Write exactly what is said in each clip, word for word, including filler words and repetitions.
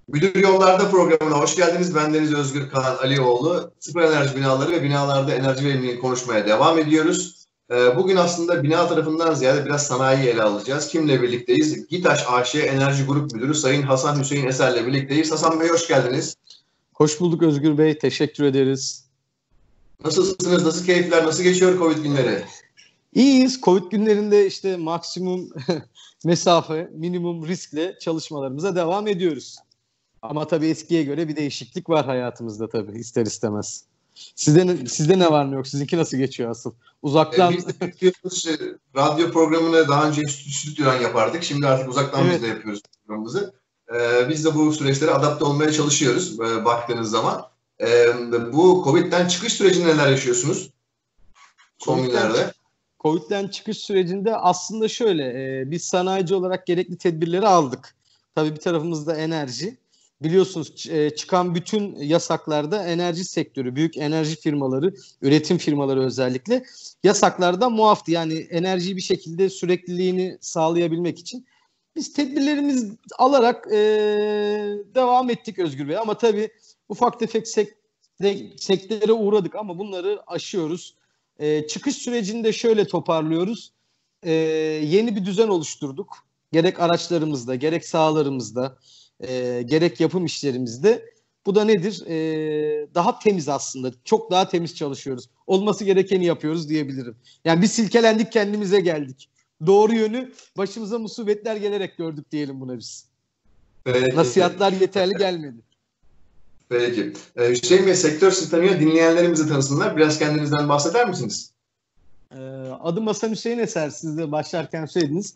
Müdür Yollarda programına hoş geldiniz. Bendeniz Özgür Kaan Alioğlu. Sıfır enerji binaları ve binalarda enerji verimliliğini konuşmaya devam ediyoruz. Ee, bugün aslında bina tarafından ziyade biraz sanayiyi ele alacağız. Kimle birlikteyiz? GİTAŞ A Ş Enerji Grup Müdürü Sayın Hasan Hüseyin Eser'le birlikteyiz. Hasan Bey hoş geldiniz. Hoş bulduk Özgür Bey. Teşekkür ederiz. Nasılsınız? Nasıl keyifler? Nasıl geçiyor Covid günleri? İyiyiz. Covid günlerinde işte maksimum mesafe, minimum riskle çalışmalarımıza devam ediyoruz. Ama tabii eskiye göre bir değişiklik var hayatımızda tabii ister istemez. Sizde, sizde ne var ne yok? Sizinki nasıl geçiyor asıl? Uzaktan... Ee, biz de yapıyoruz. Radyo programını daha önce stüdyodan yapardık. Şimdi artık uzaktan evet. Biz de yapıyoruz programımızı. Ee, biz de bu süreçlere adapte olmaya çalışıyoruz e, baktığınız zaman. Ee, bu Covid'den çıkış sürecinde neler yaşıyorsunuz? Son Covid'den, günlerde. Covid'den çıkış sürecinde aslında şöyle, e, biz sanayici olarak gerekli tedbirleri aldık. Tabii bir tarafımızda enerji. Biliyorsunuz e, çıkan bütün yasaklarda enerji sektörü, büyük enerji firmaları, üretim firmaları özellikle yasaklardan muaftı. Yani enerjiyi bir şekilde sürekliliğini sağlayabilmek için biz tedbirlerimizi alarak e, devam ettik Özgür Bey. Ama tabii ufak tefek sek- sektörlere uğradık ama bunları aşıyoruz. E, çıkış sürecini de şöyle toparlıyoruz. E, yeni bir düzen oluşturduk. Gerek araçlarımızda, gerek sahalarımızda, e, gerek yapım işlerimizde. Bu da nedir? E, daha temiz aslında. Çok daha temiz çalışıyoruz. Olması gerekeni yapıyoruz diyebilirim. Yani biz silkelendik, kendimize geldik. Doğru yönü başımıza musibetler gelerek gördük diyelim buna biz. Peki. Nasihatler yeterli gelmedi. Peki. Ee, Hüseyin Bey, sektör sizi tanıyor. Dinleyenlerimizi tanısınlar. Biraz kendinizden bahseder misiniz? Ee, adım Hasan Hüseyin Eser. Siz de başlarken söylediniz.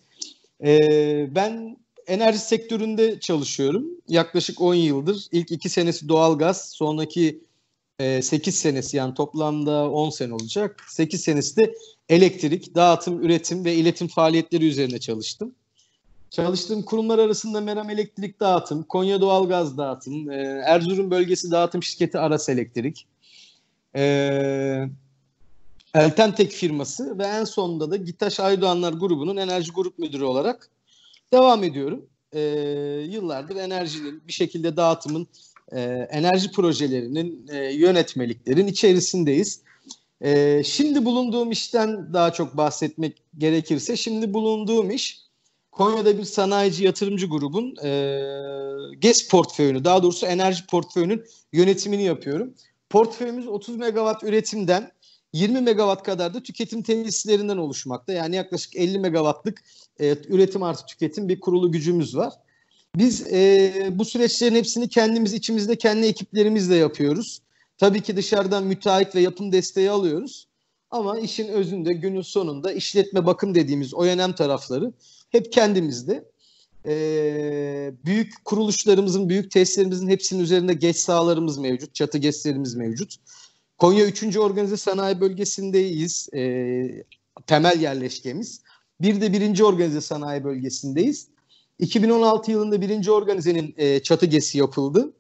Ee, ben enerji sektöründe çalışıyorum. Yaklaşık on yıldır. İlk iki senesi doğalgaz. Sonraki e, sekiz senesi, yani toplamda on sene olacak. sekiz senesi de elektrik, dağıtım, üretim ve iletim faaliyetleri üzerine çalıştım. Çalıştığım kurumlar arasında Meram Elektrik Dağıtım, Konya Doğalgaz Dağıtım, e, Erzurum Bölgesi Dağıtım Şirketi Aras Elektrik, e, Eltemtek firması ve en sonunda da GİTAŞ Aydoğanlar grubunun enerji grup müdürü olarak devam ediyorum. E, yıllardır enerjinin bir şekilde dağıtımın, e, enerji projelerinin, e, yönetmeliklerin içerisindeyiz. E, şimdi bulunduğum işten daha çok bahsetmek gerekirse, şimdi bulunduğum iş Konya'da bir sanayici yatırımcı grubun e, GES portföyünü, daha doğrusu enerji portföyünün yönetimini yapıyorum. Portföyümüz otuz megawatt üretimden yirmi megawatt kadar da tüketim tesislerinden oluşmakta. Yani yaklaşık elli megawattlık e, üretim artı tüketim bir kurulu gücümüz var. Biz e, bu süreçlerin hepsini kendimiz içimizde kendi ekiplerimizle yapıyoruz. Tabii ki dışarıdan müteahhit ve yapım desteği alıyoruz. Ama işin özünde, günün sonunda işletme bakım dediğimiz o önemli tarafları hep kendimizde. Ee, büyük kuruluşlarımızın, büyük tesislerimizin hepsinin üzerinde geç sahalarımız mevcut. Çatı geçlerimiz mevcut. Konya üçüncü Organize Sanayi Bölgesi'ndeyiz. Ee, temel yerleşkemiz. Bir de birinci Organize Sanayi Bölgesi'ndeyiz. iki bin on altı yılında birinci Organize'nin e, çatı gesi yapıldı.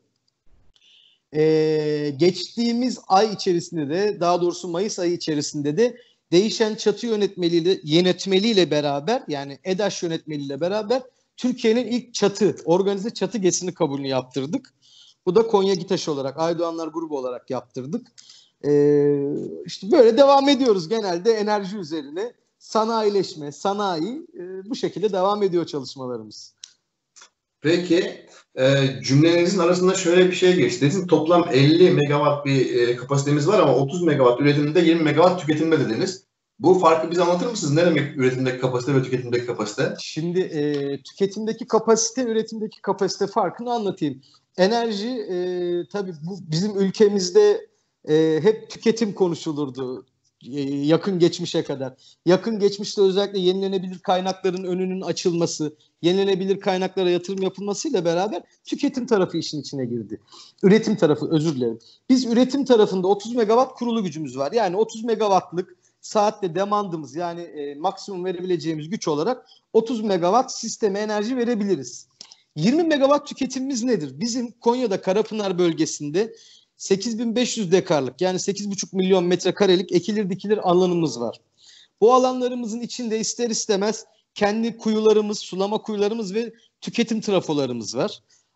Ee, geçtiğimiz ay içerisinde de, daha doğrusu Mayıs ayı içerisinde de değişen çatı yönetmeliğiyle, yönetmeliğiyle beraber, yani EDAŞ yönetmeliğiyle beraber Türkiye'nin ilk çatı, organize çatı gesini kabulünü yaptırdık. Bu da Konya GİTAŞ olarak, Aydoğanlar grubu olarak yaptırdık. Ee, işte böyle devam ediyoruz genelde enerji üzerine. Sanayileşme, sanayi, e, bu şekilde devam ediyor çalışmalarımız. Peki, e, cümlelerinizin arasında şöyle bir şey geçti. Dediniz toplam elli megawatt bir e, kapasitemiz var ama otuz megawatt üretimde, yirmi megawatt tüketimde dediniz. Bu farkı bize anlatır mısınız? Ne demek üretimdeki kapasite ve tüketimdeki kapasite? Şimdi e, tüketimdeki kapasite, üretimdeki kapasite farkını anlatayım. Enerji e, tabii bu bizim ülkemizde e, hep tüketim konuşulurdu e, yakın geçmişe kadar. Yakın geçmişte özellikle yenilenebilir kaynakların önünün açılması, yenilenebilir kaynaklara yatırım yapılmasıyla beraber tüketim tarafı işin içine girdi. Üretim tarafı, özür dilerim. Biz üretim tarafında otuz megawatt kurulu gücümüz var. Yani otuz megawattlık saatte demandımız, yani e, maksimum verebileceğimiz güç olarak otuz megawatt sisteme enerji verebiliriz. yirmi megawatt tüketimimiz nedir? Bizim Konya'da Karapınar bölgesinde sekiz bin beş yüz dekarlık, yani sekiz buçuk milyon metrekarelik ekilir dikilir alanımız var. Bu alanlarımızın içinde ister istemez kendi kuyularımız, sulama kuyularımız ve tüketim trafolarımız var.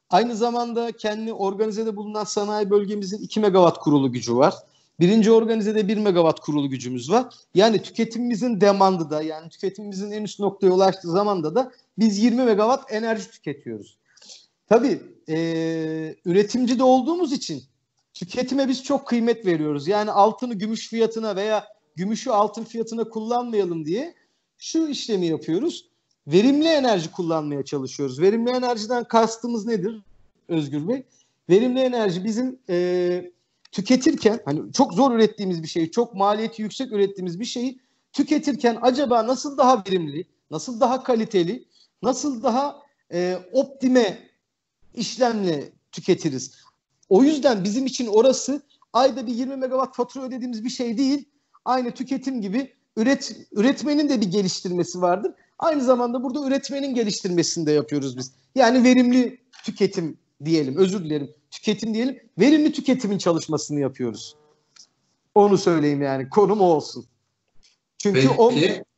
Aynı zamanda kendi organizede bulunan sanayi bölgemizin iki megawatt kurulu gücü var. Birinci organizede bir megawatt kurulu gücümüz var. Yani tüketimimizin demandı da, yani tüketimimizin en üst noktaya ulaştığı zamanda da biz yirmi megawatt enerji tüketiyoruz. Tabii e, üretimci de olduğumuz için tüketime biz çok kıymet veriyoruz. Yani altını gümüş fiyatına veya gümüşü altın fiyatına kullanmayalım diye şu işlemi yapıyoruz. Verimli enerji kullanmaya çalışıyoruz. Verimli enerjiden kastımız nedir Özgür Bey? Verimli enerji bizim e, tüketirken, hani çok zor ürettiğimiz bir şeyi, çok maliyeti yüksek ürettiğimiz bir şeyi tüketirken acaba nasıl daha verimli, nasıl daha kaliteli, nasıl daha e, optime işlemle tüketiriz. O yüzden bizim için orası ayda bir yirmi megawatt fatura ödediğimiz bir şey değil. Aynı tüketim gibi üret, üretmenin de bir geliştirmesi vardır. Aynı zamanda burada üretmenin geliştirmesini de yapıyoruz biz. Yani verimli tüketim diyelim, özür dilerim, tüketim diyelim, verimli tüketimin çalışmasını yapıyoruz. Onu söyleyeyim yani, konum o olsun. Çünkü on,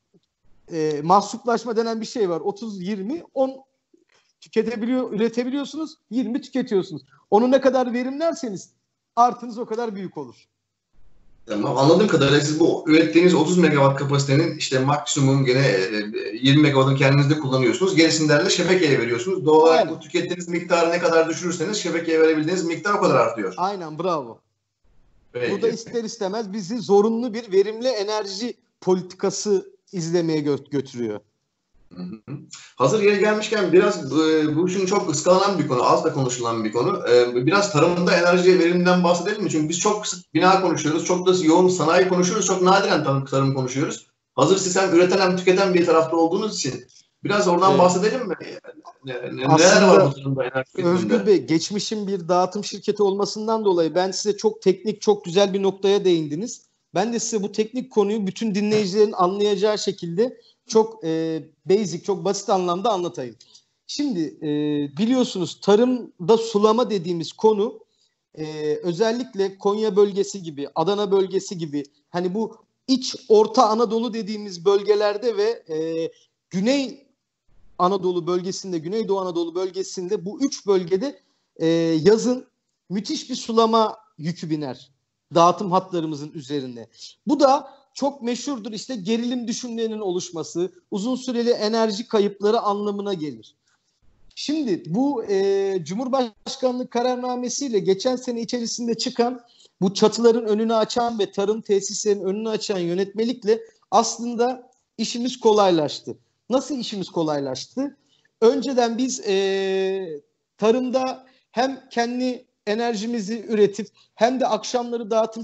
e, mahsuplaşma denen bir şey var. otuz yirmi on tüketebiliyor, üretebiliyorsunuz, yirmi tüketiyorsunuz. Onu ne kadar verimlerseniz artınız o kadar büyük olur. Tamam, anladığım kadarıyla siz bu ürettiğiniz otuz megawatt kapasitenin işte maksimum gene yirmi megawattını kendinizde kullanıyorsunuz. Gerisinden de şebekeye veriyorsunuz. Doğal olarak Aynen. Bu tükettiğiniz miktarı ne kadar düşürürseniz şebekeye verebildiğiniz miktar o kadar artıyor. Aynen, bravo. Peki. Burada ister istemez bizi zorunlu bir verimli enerji politikası izlemeye gö- götürüyor. Hı hı. Hazır yeri gelmişken biraz e, bu işin çok ıskalanan bir konu, az da konuşulan bir konu. E, biraz tarımda enerji verimden bahsedelim mi? Çünkü biz çok sık bina konuşuyoruz, çok da yoğun sanayi konuşuyoruz, çok nadiren tarım, tarım konuşuyoruz. Hazır siz hem üreten hem tüketen bir tarafta olduğunuz için biraz oradan evet. bahsedelim mi? Yani, neler var bu tarımda enerji veriminde? Özgür Bey, geçmişin bir dağıtım şirketi olmasından dolayı ben size çok teknik, çok güzel bir noktaya değindiniz. Ben de size bu teknik konuyu bütün dinleyicilerin anlayacağı şekilde çok e, basic, çok basit anlamda anlatayım. Şimdi e, biliyorsunuz tarımda sulama dediğimiz konu e, özellikle Konya bölgesi gibi, Adana bölgesi gibi, hani bu iç Orta Anadolu dediğimiz bölgelerde ve e, Güney Anadolu bölgesinde, Güneydoğu Anadolu bölgesinde bu üç bölgede e, yazın müthiş bir sulama yükü biner dağıtım hatlarımızın üzerine. Bu da çok meşhurdur, işte gerilim düşümlerinin oluşması, uzun süreli enerji kayıpları anlamına gelir. Şimdi bu e, Cumhurbaşkanlığı kararnamesiyle geçen sene içerisinde çıkan bu çatıların önünü açan ve tarım tesislerinin önünü açan yönetmelikle aslında işimiz kolaylaştı. Nasıl işimiz kolaylaştı? Önceden biz e, tarımda hem kendi enerjimizi üretip hem de akşamları dağıtım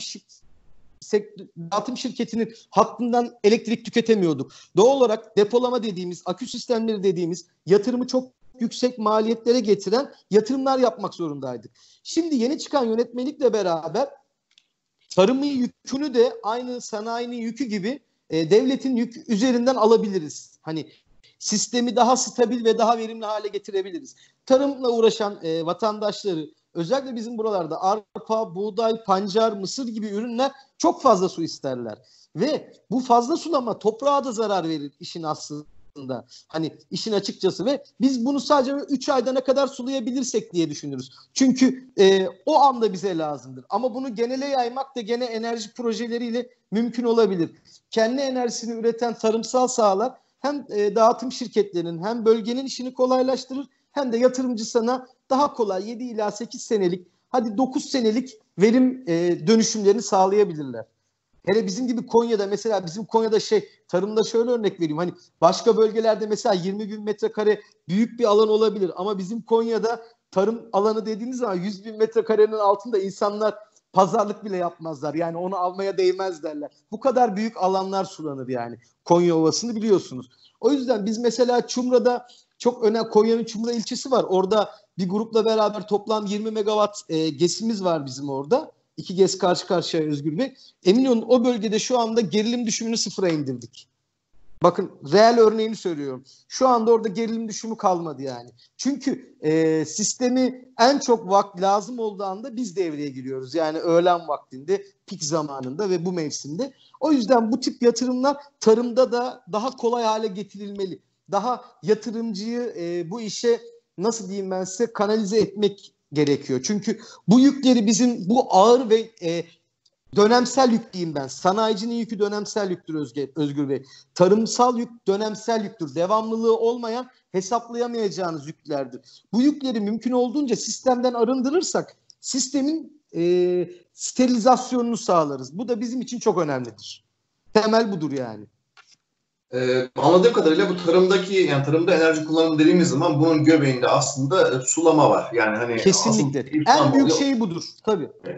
dağıtım şirketinin hattından elektrik tüketemiyorduk. Doğal olarak depolama dediğimiz, akü sistemleri dediğimiz yatırımı çok yüksek maliyetlere getiren yatırımlar yapmak zorundaydık. Şimdi yeni çıkan yönetmelikle beraber tarımın yükünü de aynı sanayinin yükü gibi e, devletin yük üzerinden alabiliriz. Hani sistemi daha stabil ve daha verimli hale getirebiliriz. Tarımla uğraşan e, vatandaşları, özellikle bizim buralarda arpa, buğday, pancar, mısır gibi ürünler çok fazla su isterler. Ve bu fazla sulama toprağa da zarar verir işin aslında. Hani işin açıkçası ve biz bunu sadece üç ayda ne kadar sulayabilirsek diye düşünürüz. Çünkü e, o anda bize lazımdır. Ama bunu genele yaymak da gene enerji projeleriyle mümkün olabilir. Kendi enerjisini üreten tarımsal sahalar hem e, dağıtım şirketlerinin hem bölgenin işini kolaylaştırır hem de yatırımcısına daha kolay yedi ila sekiz senelik, hadi dokuz senelik verim e, dönüşümlerini sağlayabilirler. Hele bizim gibi Konya'da, mesela bizim Konya'da şey, tarımda şöyle örnek vereyim. Hani başka bölgelerde mesela yirmi bin metrekare büyük bir alan olabilir ama bizim Konya'da tarım alanı dediğiniz zaman yüz bin metrekarenin altında insanlar pazarlık bile yapmazlar. Yani onu almaya değmez derler. Bu kadar büyük alanlar sulanır yani. Konya Ovası'nı biliyorsunuz. O yüzden biz mesela Çumra'da çok önemli, Konya'nın Çumra ilçesi var. Orada bir grupla beraber toplam yirmi megawatt e, GES'imiz var bizim orada. İki GES karşı karşıya Özgür Bey. Emin olun o bölgede şu anda gerilim düşümünü sıfıra indirdik. Bakın reel örneğini söylüyorum. Şu anda orada gerilim düşümü kalmadı yani. Çünkü e, sistemi en çok vakit lazım olduğu anda biz devreye giriyoruz. Yani öğlen vaktinde, pik zamanında ve bu mevsimde. O yüzden bu tip yatırımlar tarımda da daha kolay hale getirilmeli. Daha yatırımcıyı e, bu işe nasıl diyeyim ben size, kanalize etmek gerekiyor. Çünkü bu yükleri bizim bu ağır ve e, dönemsel yük diyeyim ben. Sanayicinin yükü dönemsel yüktür Özge, Özgür Bey. Tarımsal yük dönemsel yüktür. Devamlılığı olmayan, hesaplayamayacağınız yüklerdir. Bu yükleri mümkün olduğunca sistemden arındırırsak sistemin e, sterilizasyonunu sağlarız. Bu da bizim için çok önemlidir. Temel budur yani. Ee, anladığım kadarıyla bu tarımdaki, yani tarımda enerji kullanımı dediğimiz zaman bunun göbeğinde aslında sulama var. Yani hani kesinlikle. En büyük şey budur. Tabii. Evet.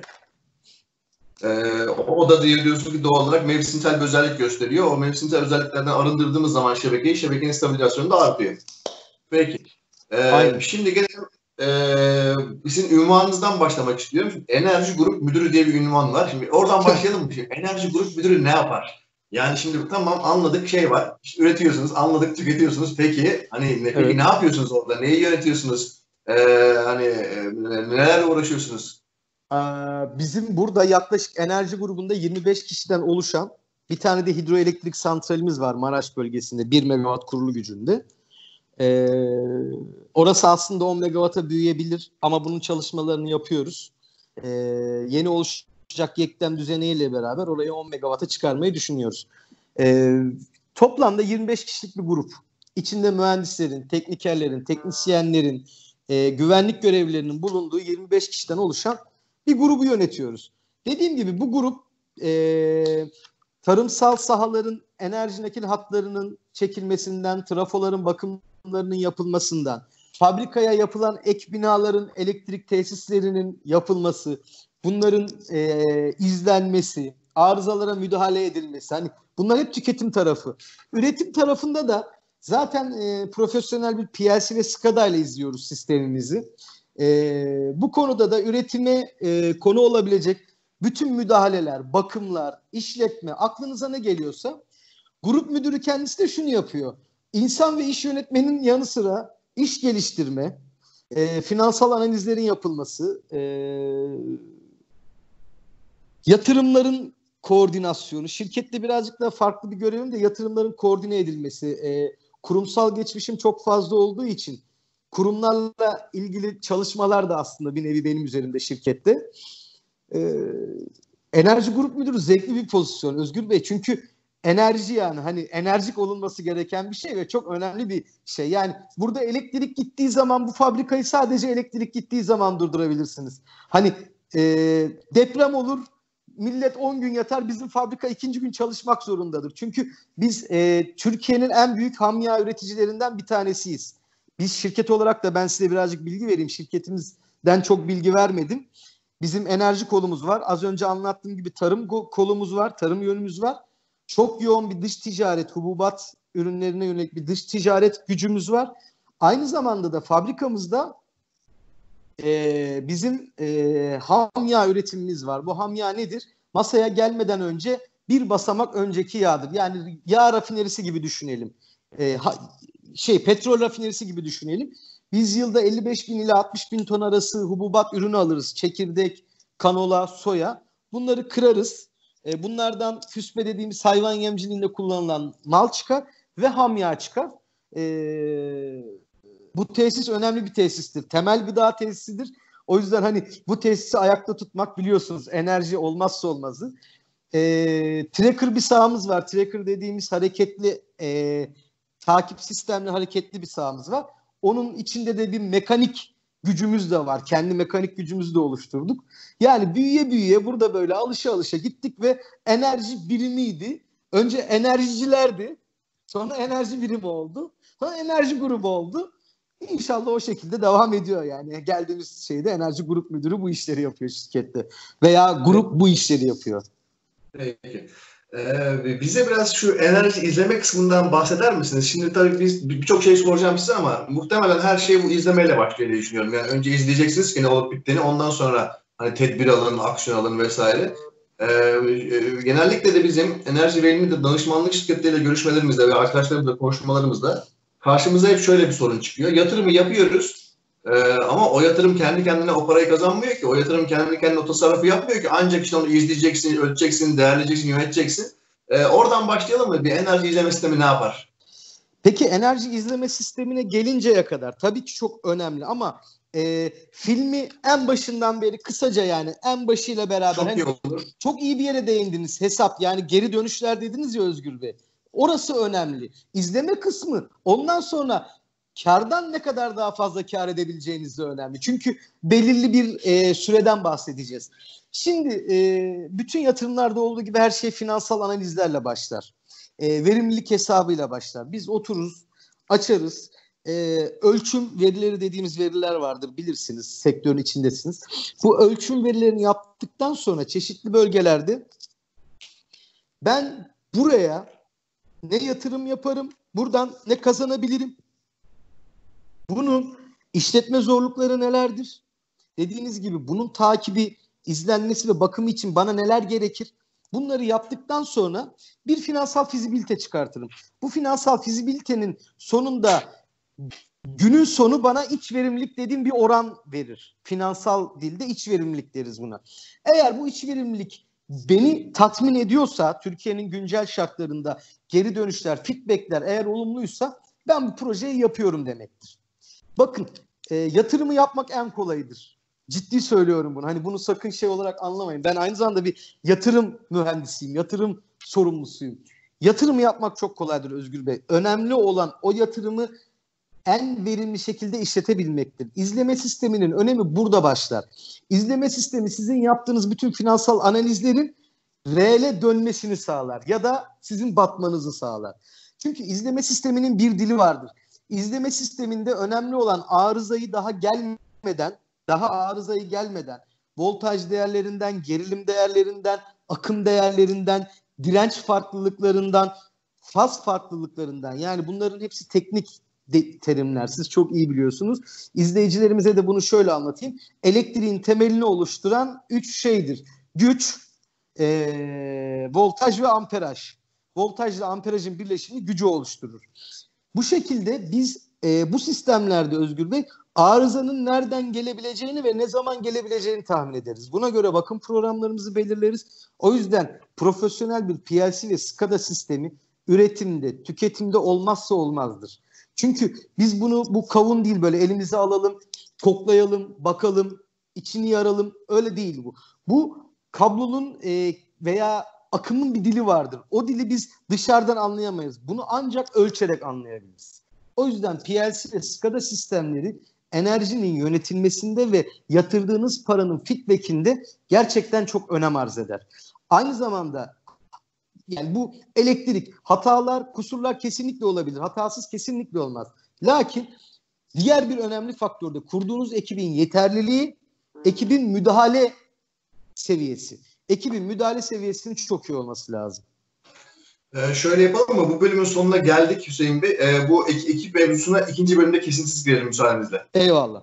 Ee, o da diye diyorsun ki doğal olarak mevsimsel bir özellik gösteriyor. O mevsimsel özelliklerden arındırdığımız zaman şebekeyi, şebekenin stabilizasyonu da artıyor. Peki. Ee, şimdi gelelim e, sizin ünvanınızdan başlamak istiyorum. Şimdi, Enerji Grup Müdürü diye bir ünvan var. Şimdi oradan başlayalım mı? Şimdi, Enerji Grup Müdürü ne yapar? Yani şimdi tamam, anladık, şey var. İşte üretiyorsunuz, anladık, tüketiyorsunuz. Peki hani ne, peki evet. ne yapıyorsunuz orada? Neyi yönetiyorsunuz? Ee, hani nelerle uğraşıyorsunuz? Bizim burada yaklaşık enerji grubunda yirmi beş kişiden oluşan bir tane de hidroelektrik santralimiz var Maraş bölgesinde, bir megawatt kurulu gücünde. Ee, orası aslında on megawatt'a büyüyebilir ama bunun çalışmalarını yapıyoruz. Ee, yeni oluşacak yektem düzeneğiyle beraber orayı on megawatt'a çıkarmayı düşünüyoruz. Ee, toplamda yirmi beş kişilik bir grup. İçinde mühendislerin, teknikerlerin, teknisyenlerin, e, güvenlik görevlilerinin bulunduğu yirmi beş kişiden oluşan bir grubu yönetiyoruz. Dediğim gibi bu grup e, tarımsal sahaların enerji nakil hatlarının çekilmesinden, trafoların bakımlarının yapılmasından, fabrikaya yapılan ek binaların elektrik tesislerinin yapılması, bunların e, izlenmesi, arızalara müdahale edilmesi. Hani bunlar hep tüketim tarafı. Üretim tarafında da zaten e, profesyonel bir P L C ve SCADA ile izliyoruz sistemimizi. Ee, bu konuda da üretime e, konu olabilecek bütün müdahaleler, bakımlar, işletme, aklınıza ne geliyorsa grup müdürü kendisi de şunu yapıyor. İnsan ve iş yönetmenin yanı sıra iş geliştirme, e, finansal analizlerin yapılması, e, yatırımların koordinasyonu, şirkette birazcık daha farklı bir görevim de yatırımların koordine edilmesi. E, kurumsal geçmişim çok fazla olduğu için kurumlarla ilgili çalışmalar da aslında bir nevi benim üzerimde şirkette. Ee, enerji grup müdürü zevkli bir pozisyon Özgür Bey. Çünkü enerji, yani hani enerjik olunması gereken bir şey ve çok önemli bir şey. Yani burada elektrik gittiği zaman bu fabrikayı sadece elektrik gittiği zaman durdurabilirsiniz. Hani e, deprem olur, millet on gün yatar, bizim fabrika ikinci gün çalışmak zorundadır. Çünkü biz e, Türkiye'nin en büyük hamya üreticilerinden bir tanesiyiz. Biz şirket olarak da ben size birazcık bilgi vereyim. Şirketimizden çok bilgi vermedim. Bizim enerji kolumuz var. Az önce anlattığım gibi tarım kolumuz var. Tarım yönümüz var. Çok yoğun bir dış ticaret, hububat ürünlerine yönelik bir dış ticaret gücümüz var. Aynı zamanda da fabrikamızda e, bizim e, hamya üretimimiz var. Bu hamya nedir? Masaya gelmeden önce bir basamak önceki yağdır. Yani yağ rafinerisi gibi düşünelim. E, ha, şey petrol rafinerisi gibi düşünelim. Biz yılda elli beş bin ile altmış bin ton arası hububat ürünü alırız. Çekirdek, kanola, soya. Bunları kırarız. E, bunlardan füspe dediğimiz hayvan yemciliğinde kullanılan mal çıkar ve ham yağ çıkar. E, bu tesis önemli bir tesistir. Temel gıda tesisidir. O yüzden hani bu tesisi ayakta tutmak, biliyorsunuz, enerji olmazsa olmazı. E, tracker bir sahamız var. Tracker dediğimiz hareketli e, takip sistemli hareketli bir sahamız var. Onun içinde de bir mekanik gücümüz de var. Kendi mekanik gücümüzü de oluşturduk. Yani büyüye büyüye burada böyle alışa alışa gittik ve enerji birimiydi. Önce enerjicilerdi. Sonra enerji birimi oldu. Sonra enerji grubu oldu. İnşallah o şekilde devam ediyor yani. Geldiğimiz şeyde enerji grup müdürü bu işleri yapıyor şirkette. Veya grup bu işleri yapıyor. Peki. Ee, bize biraz şu enerji izleme kısmından bahseder misiniz? Şimdi tabii biz birçok şey soracağım size ama muhtemelen her şey bu izlemeyle başlıyor diye düşünüyorum. Yani önce izleyeceksiniz ki ne olup bittiğini, ondan sonra hani tedbir alın, aksiyon alın vesaire. Ee, genellikle de bizim enerji verimli de danışmanlık şirketleriyle görüşmelerimizde ve arkadaşlarımızla konuşmalarımızda karşımıza hep şöyle bir sorun çıkıyor. Yatırımı yapıyoruz e, ama o yatırım kendi kendine o parayı kazanmıyor ki. O yatırım kendi kendine o tasarrufu yapmıyor ki. Ancak işte onu izleyeceksin, ölçeceksin, değerleyeceksin, yöneteceksin. E, oradan başlayalım mı? Bir enerji izleme sistemi ne yapar? Peki enerji izleme sistemine gelinceye kadar tabii ki çok önemli ama e, filmi en başından beri kısaca yani en başıyla beraber Çok hani iyi olur. çok iyi bir yere değindiniz. Hesap yani geri dönüşler dediniz ya Özgür Bey. Orası önemli. İzleme kısmı ondan sonra kardan ne kadar daha fazla kar edebileceğiniz de önemli. Çünkü belirli bir e, süreden bahsedeceğiz. Şimdi e, bütün yatırımlarda olduğu gibi her şey finansal analizlerle başlar. E, verimlilik hesabıyla başlar. Biz otururuz, açarız. E, ölçüm verileri dediğimiz veriler vardır bilirsiniz. Sektörün içindesiniz. Bu ölçüm verilerini yaptıktan sonra çeşitli bölgelerde ben buraya ne yatırım yaparım, buradan ne kazanabilirim, bunun işletme zorlukları nelerdir? Dediğiniz gibi bunun takibi, izlenmesi ve bakımı için bana neler gerekir? Bunları yaptıktan sonra bir finansal fizibilite çıkartırım. Bu finansal fizibilitenin sonunda günün sonu bana iç verimlilik dediğim bir oran verir. Finansal dilde iç verimlilik deriz buna. Eğer bu iç verimlilik beni tatmin ediyorsa, Türkiye'nin güncel şartlarında geri dönüşler, feedbackler eğer olumluysa ben bu projeyi yapıyorum demektir. Bakın e, yatırımı yapmak en kolayıdır. Ciddi söylüyorum bunu. Hani bunu sakın şey olarak anlamayın. Ben aynı zamanda bir yatırım mühendisiyim, yatırım sorumlusuyum. Yatırım yapmak çok kolaydır Özgür Bey. Önemli olan o yatırımı en verimli şekilde işletebilmektir. İzleme sisteminin önemi burada başlar. İzleme sistemi sizin yaptığınız bütün finansal analizlerin reele dönmesini sağlar ya da sizin batmanızı sağlar. Çünkü izleme sisteminin bir dili vardır. İzleme sisteminde önemli olan arızayı daha gelmeden, daha arızayı gelmeden, voltaj değerlerinden, gerilim değerlerinden, akım değerlerinden, direnç farklılıklarından, faz farklılıklarından yani bunların hepsi teknik de, terimler. Siz çok iyi biliyorsunuz. İzleyicilerimize de bunu şöyle anlatayım. Elektriğin temelini oluşturan üç şeydir. Güç, ee, voltaj ve amperaj. Voltajla amperajın birleşimi gücü oluşturur. Bu şekilde biz e, bu sistemlerde Özgür Bey arızanın nereden gelebileceğini ve ne zaman gelebileceğini tahmin ederiz. Buna göre bakım programlarımızı belirleriz. O yüzden profesyonel bir P L C ve SCADA sistemi üretimde, tüketimde olmazsa olmazdır. Çünkü biz bunu bu kavun değil böyle elimize alalım, koklayalım, bakalım, içini yaralım. Öyle değil bu. Bu kablonun e, veya akımın bir dili vardır. O dili biz dışarıdan anlayamayız. Bunu ancak ölçerek anlayabiliriz. O yüzden P L C ve SCADA sistemleri enerjinin yönetilmesinde ve yatırdığınız paranın feedback'inde gerçekten çok önem arz eder. Aynı zamanda yani bu elektrik hatalar, kusurlar kesinlikle olabilir. Hatasız kesinlikle olmaz. Lakin diğer bir önemli faktör de kurduğunuz ekibin yeterliliği, ekibin müdahale seviyesi. Ekibin müdahale seviyesinin çok iyi olması lazım. Ee, şöyle yapalım mı? Bu bölümün sonuna geldik Hüseyin Bey. Ee, bu ek- ekip mevzusuna ikinci bölümde kesintisiz girelim müsaadenizle. Eyvallah.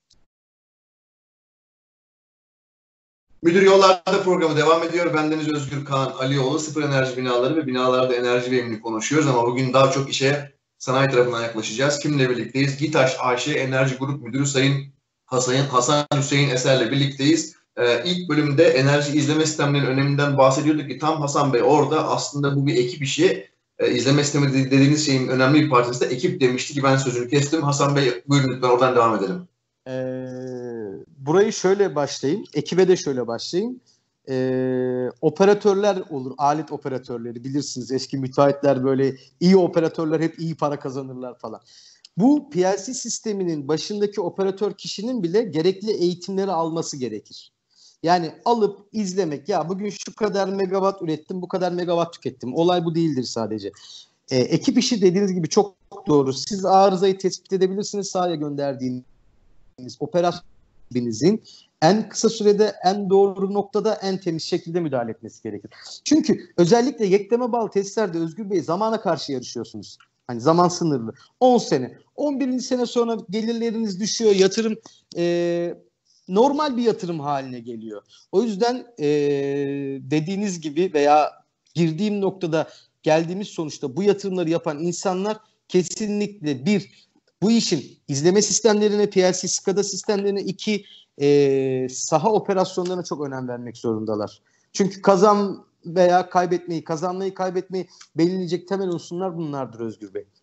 Müdür Yollarda programı devam ediyor. Bendeniz Özgür Kaan Alioğlu. Sıfır enerji binaları ve binalarda enerji verimini konuşuyoruz ama bugün daha çok işe sanayi tarafından yaklaşacağız. Kimle birlikteyiz? GİTAŞ A Ş Enerji Grup Müdürü Sayın Hasan, Hasan Hüseyin Eser'le birlikteyiz. Ee, ilk bölümde enerji izleme sistemlerinin öneminden bahsediyorduk ki tam Hasan Bey orada aslında bu bir ekip işi. Ee, izleme sistemi dediğiniz şeyin önemli bir parçası da ekip demişti ki ben sözünü kestim. Hasan Bey buyurun lütfen oradan devam edelim. Ee, burayı şöyle başlayayım. Ekibe de şöyle başlayayım. Ee, operatörler olur. Alet operatörleri bilirsiniz. Eski müteahhitler böyle iyi operatörler hep iyi para kazanırlar falan. Bu P L C sisteminin başındaki operatör kişinin bile gerekli eğitimleri alması gerekir. Yani alıp izlemek ya bugün şu kadar megawatt ürettim bu kadar megawatt tükettim. Olay bu değildir sadece. Ee, ekip işi dediğiniz gibi çok doğru. Siz arızayı tespit edebilirsiniz sahaya gönderdiğiniz operasyonunuzun en kısa sürede en doğru noktada en temiz şekilde müdahale etmesi gerekir. Çünkü özellikle yekleme bağlı tesislerde Özgür Bey zamana karşı yarışıyorsunuz. Hani zaman sınırlı. on sene. on birinci sene sonra gelirleriniz düşüyor. Yatırım e, normal bir yatırım haline geliyor. O yüzden e, dediğiniz gibi veya girdiğim noktada geldiğimiz sonuçta bu yatırımları yapan insanlar kesinlikle bir bu işin izleme sistemlerine, P L C, SCADA sistemlerine, iki e, saha operasyonlarına çok önem vermek zorundalar. Çünkü kazan veya kaybetmeyi, kazanmayı, kaybetmeyi belirleyecek temel unsurlar bunlardır Özgür Bey.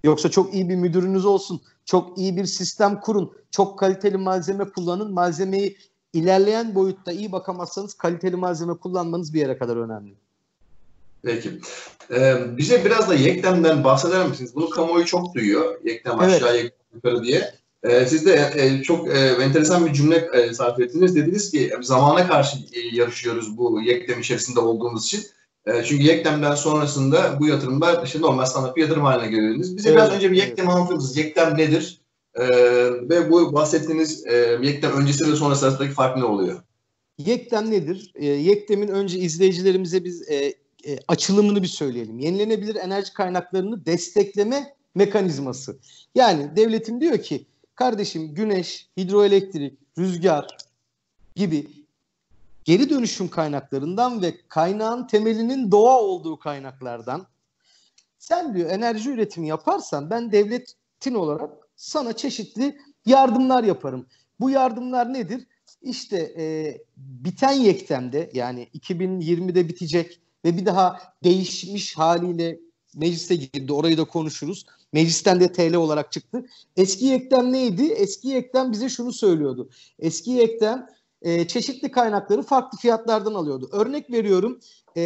Yoksa çok iyi bir müdürünüz olsun, çok iyi bir sistem kurun, çok kaliteli malzeme kullanın. Malzemeyi ilerleyen boyutta iyi bakamazsanız kaliteli malzeme kullanmanız bir yere kadar önemli. Peki. Ee, bize biraz da Yektem'den bahseder misiniz? Bunu kamuoyu çok duyuyor. Yektem aşağı, evet. Yektem yukarı diye. Ee, siz de e, çok e, enteresan bir cümle e, sarf ettiniz. Dediniz ki zamana karşı e, yarışıyoruz bu Yektem içerisinde olduğumuz için. E, çünkü Yektem'den sonrasında bu yatırımlar işte normal standart bir yatırım haline geliyoruz. Bize evet, biraz önce bir Yektem evet. anlatır mısınız? Yektem nedir? E, ve bu bahsettiğiniz e, Yektem öncesi ve sonrası arasındaki fark ne oluyor? Yektem nedir? E, Yektem'in önce izleyicilerimize biz e, e, açılımını bir söyleyelim. Yenilenebilir enerji kaynaklarını destekleme mekanizması. Yani devletin diyor ki kardeşim güneş, hidroelektrik, rüzgar gibi geri dönüşüm kaynaklarından ve kaynağın temelinin doğa olduğu kaynaklardan sen diyor enerji üretimi yaparsan ben devletin olarak sana çeşitli yardımlar yaparım. Bu yardımlar nedir? İşte e, biten Yektem'de yani iki bin yirmide bitecek ve bir daha değişmiş haliyle meclise girdi. Orayı da konuşuruz. Meclisten de T L olarak çıktı. Eski Yektem neydi? Eski Yektem bize şunu söylüyordu. Eski Yektem e, çeşitli kaynakları farklı fiyatlardan alıyordu. Örnek veriyorum e,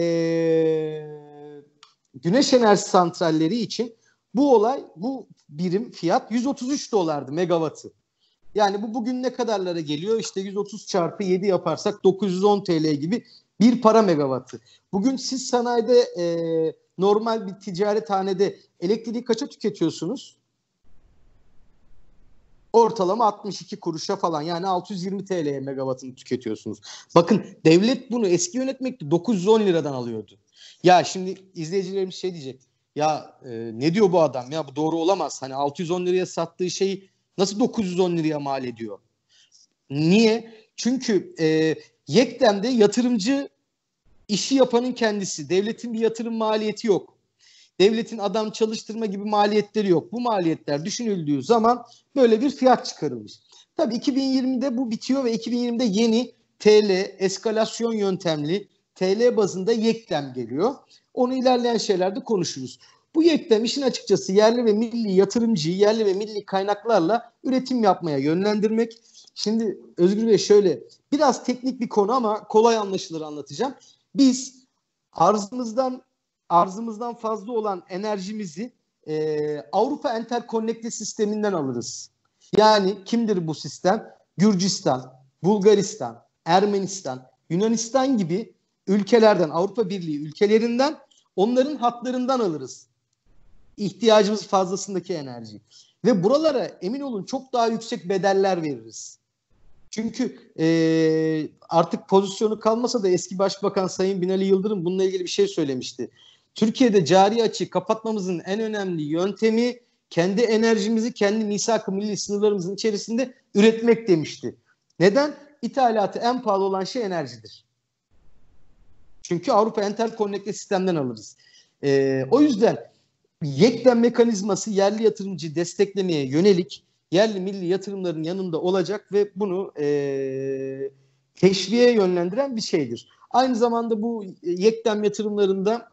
güneş enerji santralleri için bu olay, bu birim fiyat yüz otuz üç dolardı megawattı. Yani bu bugün ne kadarlara geliyor? İşte yüz otuz çarpı yedi yaparsak dokuz yüz on T L gibi bir para megawattı. Bugün siz sanayide e, normal bir ticarethanede elektriği kaça tüketiyorsunuz? Ortalama altmış iki kuruşa falan yani altı yüz yirmi T L'ye megawattını tüketiyorsunuz. Bakın devlet bunu eski yönetmekte dokuz yüz on liradan alıyordu. Ya şimdi izleyicilerimiz şey diyecek. Ya e, ne diyor bu adam ya bu doğru olamaz. Hani altı yüz on liraya sattığı şeyi nasıl dokuz yüz on liraya mal ediyor? Niye? Çünkü e, Yektem'de yatırımcı işi yapanın kendisi. Devletin bir yatırım maliyeti yok. Devletin adam çalıştırma gibi maliyetleri yok. Bu maliyetler düşünüldüğü zaman böyle bir fiyat çıkarılmış. Tabii iki bin yirmide bu bitiyor ve iki bin yirmide yeni T L eskalasyon yöntemli T L bazında Yektem geliyor. Onu ilerleyen şeylerde konuşuruz. Bu Yektem işin açıkçası yerli ve milli yatırımcıyı yerli ve milli kaynaklarla üretim yapmaya yönlendirmek. Şimdi Özgür Bey şöyle biraz teknik bir konu ama kolay anlaşılır anlatacağım. Biz arzımızdan arzımızdan fazla olan enerjimizi e, Avrupa Enterkonnekte sisteminden alırız. Yani kimdir bu sistem? Gürcistan, Bulgaristan, Ermenistan, Yunanistan gibi ülkelerden, Avrupa Birliği ülkelerinden onların hatlarından alırız. İhtiyacımız fazlasındaki enerji. Ve buralara emin olun çok daha yüksek bedeller veririz. Çünkü e, artık pozisyonu kalmasa da eski Başbakan Sayın Binali Yıldırım bununla ilgili bir şey söylemişti. Türkiye'de cari açığı kapatmamızın en önemli yöntemi kendi enerjimizi kendi misak-ı milli sınırlarımızın içerisinde üretmek demişti. Neden? İthalatı en pahalı olan şey enerjidir. Çünkü Avrupa Enterkonnekte sistemden alırız. E, o yüzden Yektem mekanizması yerli yatırımcıyı desteklemeye yönelik yerli milli yatırımların yanında olacak ve bunu e, teşviğe yönlendiren bir şeydir. Aynı zamanda bu Yektem yatırımlarında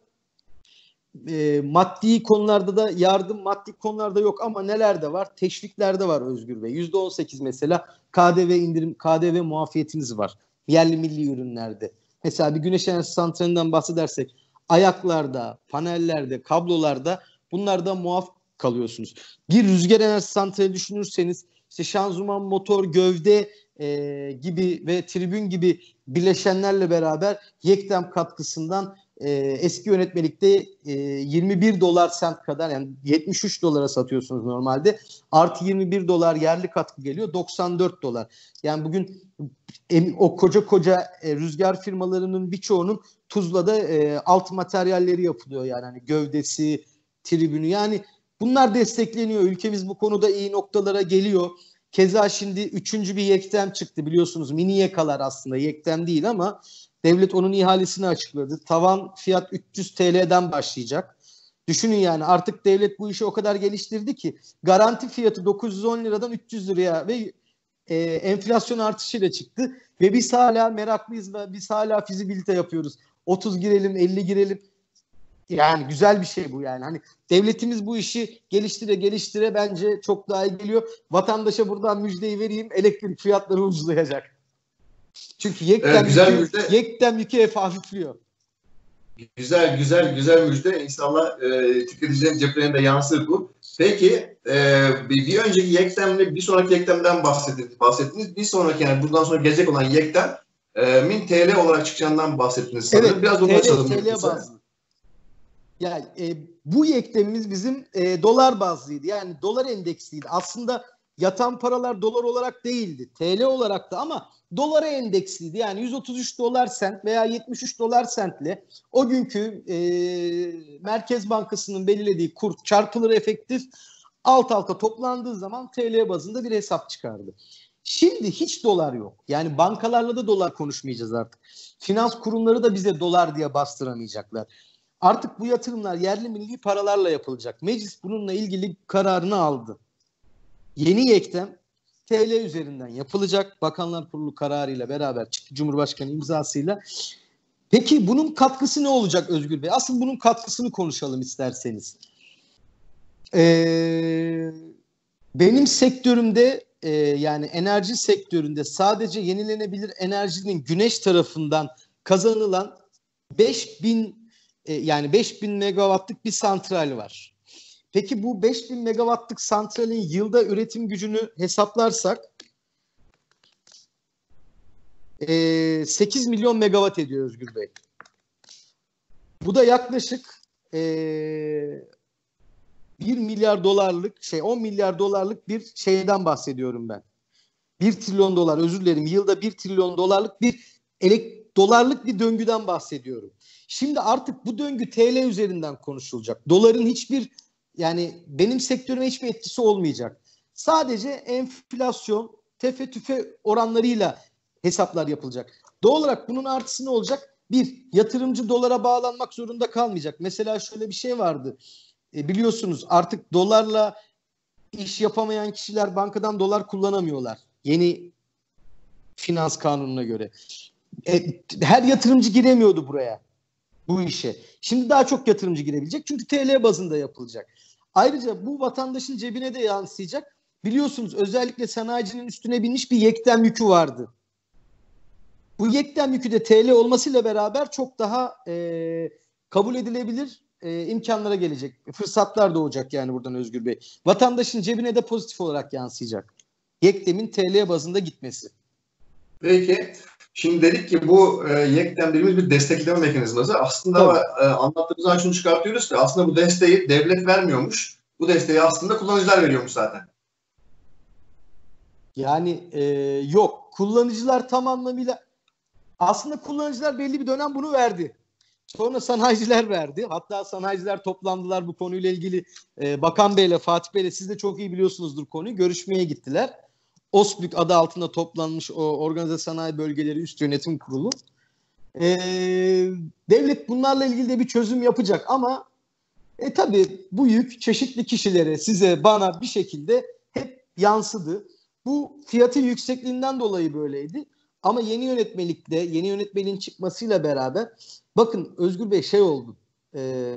e, maddi konularda da yardım, maddi konularda yok ama nelerde var? Teşviklerde var Özgür Bey. yüzde on sekiz mesela K D V indirim, K D V muafiyetiniz var. Yerli milli ürünlerde. Mesela bir güneş enerji santralinden bahsedersek ayaklarda, panellerde, kablolarda bunlardan muaf kalıyorsunuz. Bir rüzgar enerji santrali düşünürseniz işte şanzıman, motor, gövde e, gibi ve tribün gibi bileşenlerle beraber Yektem katkısından e, eski yönetmelikte e, yirmi bir dolar sent kadar yani yetmiş üç dolara satıyorsunuz normalde. Artı yirmi bir dolar yerli katkı geliyor doksan dört dolar. Yani bugün em, o koca koca e, rüzgar firmalarının birçoğunun Tuzla'da e, alt materyalleri yapılıyor yani hani gövdesi, tribünü yani bunlar destekleniyor. Ülkemiz bu konuda iyi noktalara geliyor. Keza şimdi üçüncü bir Yektem çıktı biliyorsunuz. Mini yekalar aslında Yektem değil ama devlet onun ihalesini açıkladı. Tavan fiyat üç yüz T L'den başlayacak. Düşünün yani artık devlet bu işi o kadar geliştirdi ki garanti fiyatı dokuz yüz on liradan üç yüz liraya ve e, enflasyon artışıyla çıktı. Ve biz hala meraklıyız ve biz hala fizibilite yapıyoruz. otuz girelim, elli girelim. Yani güzel bir şey bu yani. Hani devletimiz bu işi geliştire geliştire bence çok daha iyi geliyor. Vatandaşa buradan müjdeyi vereyim. Elektrik fiyatları ucuzlayacak. Çünkü Evet, yekten güzel yükü, müjde. yekten yükü hep hafifliyor. Güzel güzel güzel müjde. İnşallah e, tüketicilerin ceplerine de yansır bu. Peki e, bir, bir önceki yeklemle bir sonraki yeklemden bahsettiniz. bahsettiniz. Bir sonraki yani bundan sonra gelecek olan yektem e, min T L olarak çıkacağından bahsettiniz sanırım. Evet, Biraz onu T L, açalım T L mümkünse. bazlı. Yani e, bu yeklemimiz bizim e, dolar bazlıydı. Yani dolar endeksliydi. Aslında yatan paralar dolar olarak değildi. T L olarak da ama dolara endeksliydi. Yani yüz otuz üç dolar sent veya yetmiş üç dolar sentle o günkü e, Merkez Bankası'nın belirlediği kur çarpılır efektif alt alta toplandığı zaman T L bazında bir hesap çıkardı. Şimdi hiç dolar yok. Yani bankalarla da dolar konuşmayacağız artık. Finans kurumları da bize dolar diye bastıramayacaklar. Artık bu yatırımlar yerli milli paralarla yapılacak. Meclis bununla ilgili kararını aldı. Yeni yektem T L üzerinden yapılacak. Bakanlar Kurulu kararıyla beraber çıktı, Cumhurbaşkanı imzasıyla. Peki bunun katkısı ne olacak Özgür Bey? Asıl bunun katkısını konuşalım isterseniz. Ee, benim sektörümde e, yani enerji sektöründe sadece yenilenebilir enerjinin güneş tarafından kazanılan beş bin e, yani beş bin megawattlık bir santral var. Peki bu beş bin megawattlık santralin yılda üretim gücünü hesaplarsak e, sekiz milyon megawatt ediyor Özgür Bey. Bu da yaklaşık e, bir milyar dolarlık şey on milyar dolarlık bir şeyden bahsediyorum ben. bir trilyon dolar özür dilerim yılda bir trilyon dolarlık bir elek, dolarlık bir döngüden bahsediyorum. Şimdi artık bu döngü T L üzerinden konuşulacak. Doların hiçbir yani benim sektörüme hiçbir etkisi olmayacak. Sadece enflasyon, tefe tüfe oranlarıyla hesaplar yapılacak. Doğal olarak bunun artısı ne olacak? Bir, yatırımcı dolara bağlanmak zorunda kalmayacak. Mesela şöyle bir şey vardı. E, biliyorsunuz artık dolarla iş yapamayan kişiler bankadan dolar kullanamıyorlar. Yeni finans kanununa göre. E, her yatırımcı giremiyordu buraya, bu işe. Şimdi daha çok yatırımcı girebilecek çünkü T L bazında yapılacak. Ayrıca bu vatandaşın cebine de yansıyacak. Biliyorsunuz özellikle sanayicinin üstüne binmiş bir yektem yükü vardı. Bu yektem yükü de T L olmasıyla beraber çok daha e, kabul edilebilir e, imkanlara gelecek. Fırsatlar doğacak yani buradan Özgür Bey. Vatandaşın cebine de pozitif olarak yansıyacak. Yektemin T L bazında gitmesi. Peki. Şimdi dedik ki bu e, yektem dediğimiz bir destekleme mekanizması. Aslında e, anlattığımızdan şunu çıkartıyoruz ki aslında bu desteği devlet vermiyormuş. Bu desteği aslında kullanıcılar veriyormuş zaten. Yani e, yok. Kullanıcılar tam anlamıyla aslında kullanıcılar belli bir dönem bunu verdi. Sonra sanayiciler verdi. Hatta sanayiciler toplandılar bu konuyla ilgili. E, Bakan Bey'le, Fatih Bey'le siz de çok iyi biliyorsunuzdur konuyu. Görüşmeye gittiler. OSBÜK adı altında toplanmış o Organize Sanayi Bölgeleri Üst Yönetim Kurulu. E, devlet bunlarla ilgili de bir çözüm yapacak ama e, tabii bu yük çeşitli kişilere, size, bana bir şekilde hep yansıdı. Bu fiyatın yüksekliğinden dolayı böyleydi. Ama yeni yönetmelikte, yeni yönetmeliğin çıkmasıyla beraber bakın Özgür Bey şey oldu. E,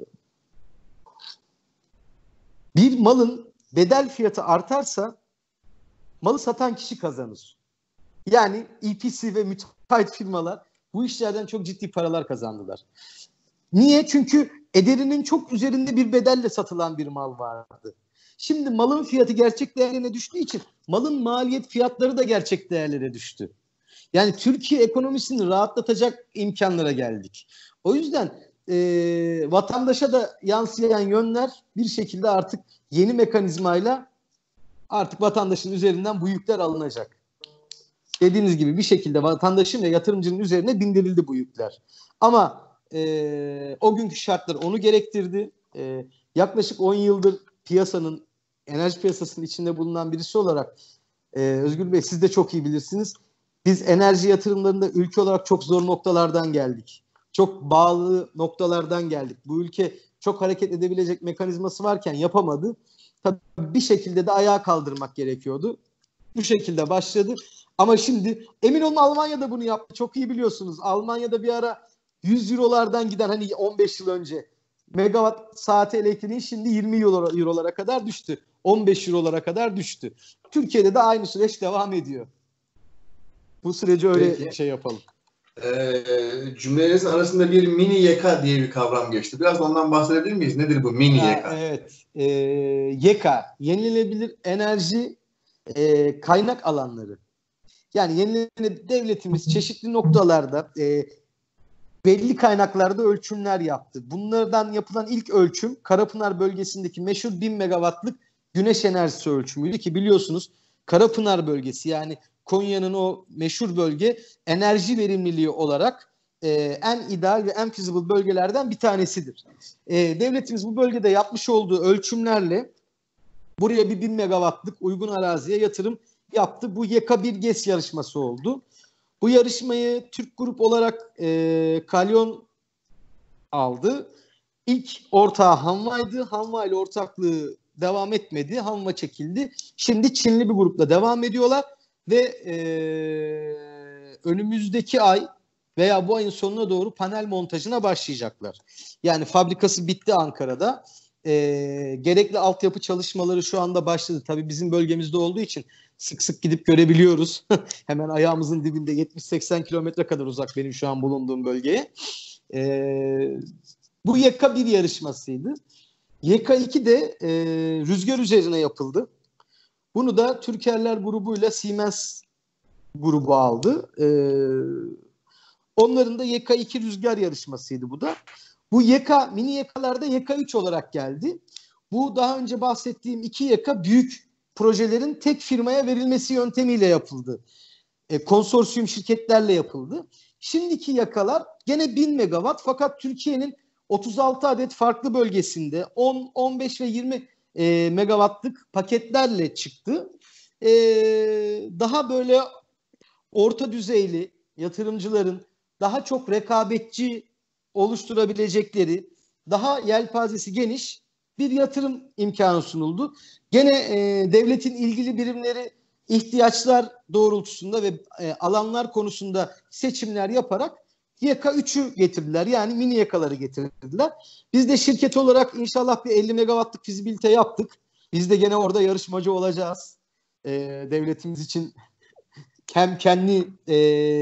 bir malın bedel fiyatı artarsa malı satan kişi kazanır. Yani E P C ve müteahhit firmalar bu işlerden çok ciddi paralar kazandılar. Niye? Çünkü ederinin çok üzerinde bir bedelle satılan bir mal vardı. Şimdi malın fiyatı gerçek değerine düştüğü için malın maliyet fiyatları da gerçek değerlere düştü. Yani Türkiye ekonomisini rahatlatacak imkanlara geldik. O yüzden e, vatandaşa da yansıyan yönler bir şekilde artık yeni mekanizmayla artık vatandaşın üzerinden bu yükler alınacak. Dediğiniz gibi bir şekilde vatandaşın ve yatırımcının üzerine bindirildi bu yükler. Ama e, o günkü şartlar onu gerektirdi. E, yaklaşık on yıldır piyasanın, enerji piyasasının içinde bulunan birisi olarak e, Özgür Bey siz de çok iyi bilirsiniz. Biz enerji yatırımlarında ülke olarak çok zor noktalardan geldik. Çok bağlı noktalardan geldik. Bu ülke çok hareket edebilecek mekanizması varken yapamadı. Tabii bir şekilde de ayağa kaldırmak gerekiyordu. Bu şekilde başladı. Ama şimdi emin olun Almanya da bunu yaptı. Çok iyi biliyorsunuz. Almanya'da bir ara yüz eurolardan giden hani on beş yıl önce Megawatt saati elektriğin şimdi yirmi euro, eurolara kadar düştü. on beş eurolara kadar düştü. Türkiye'de de aynı süreç devam ediyor. Bu süreci öyle Peki. şey yapalım. Ee, cümlelerinizin arasında bir mini yeka diye bir kavram geçti. Biraz ondan bahsedebilir miyiz? Nedir bu mini ha, yeka? Evet. Ee, yeka, yenilenebilir enerji e, kaynak alanları. Yani yenilenebilir devletimiz çeşitli noktalarda e, belli kaynaklarda ölçümler yaptı. Bunlardan yapılan ilk ölçüm Karapınar bölgesindeki meşhur bin megawattlık güneş enerjisi ölçümüydü ki biliyorsunuz Karapınar bölgesi yani Konya'nın o meşhur bölge enerji verimliliği olarak e, en ideal ve en feasible bölgelerden bir tanesidir. E, devletimiz bu bölgede yapmış olduğu ölçümlerle buraya bir bin megawattlık uygun araziye yatırım yaptı. Bu YEKA bir GES yarışması oldu. Bu yarışmayı Türk Grup olarak e, Kalyon aldı. İlk ortağı Hanwha'ydı. Hanwha ile ortaklığı devam etmedi. Hanwha çekildi. Şimdi Çinli bir grupla devam ediyorlar ve e, önümüzdeki ay veya bu ayın sonuna doğru panel montajına başlayacaklar. Yani fabrikası bitti Ankara'da. E, gerekli altyapı çalışmaları şu anda başladı. Tabii bizim bölgemizde olduğu için sık sık gidip görebiliyoruz. Hemen ayağımızın dibinde yetmiş seksen kilometre kadar uzak benim şu an bulunduğum bölgeye. Ee, bu YEKA bir yarışmasıydı. YEKA iki de e, rüzgar üzerine yapıldı. Bunu da Türkerler grubuyla Siemens grubu aldı. Ee, onların da YEKA iki rüzgar yarışmasıydı bu da. Bu YEKA, mini YEKA'larda YEKA üç olarak geldi. Bu daha önce bahsettiğim iki YEKA büyük projelerin tek firmaya verilmesi yöntemiyle yapıldı. E, konsorsiyum şirketlerle yapıldı. Şimdiki yakalar gene bin megawatt fakat Türkiye'nin otuz altı adet farklı bölgesinde on, on beş ve yirmi e, megawattlık paketlerle çıktı. E, daha böyle orta düzeyli yatırımcıların daha çok rekabetçi oluşturabilecekleri, daha yelpazesi geniş bir yatırım imkanı sunuldu. Gene e, devletin ilgili birimleri ihtiyaçlar doğrultusunda ve e, alanlar konusunda seçimler yaparak YEKA üçü getirdiler. Yani mini YEKA'ları getirdiler. Biz de şirket olarak inşallah bir elli megawattlık fizibilite yaptık. Biz de gene orada yarışmacı olacağız. E, devletimiz için hem kendi e,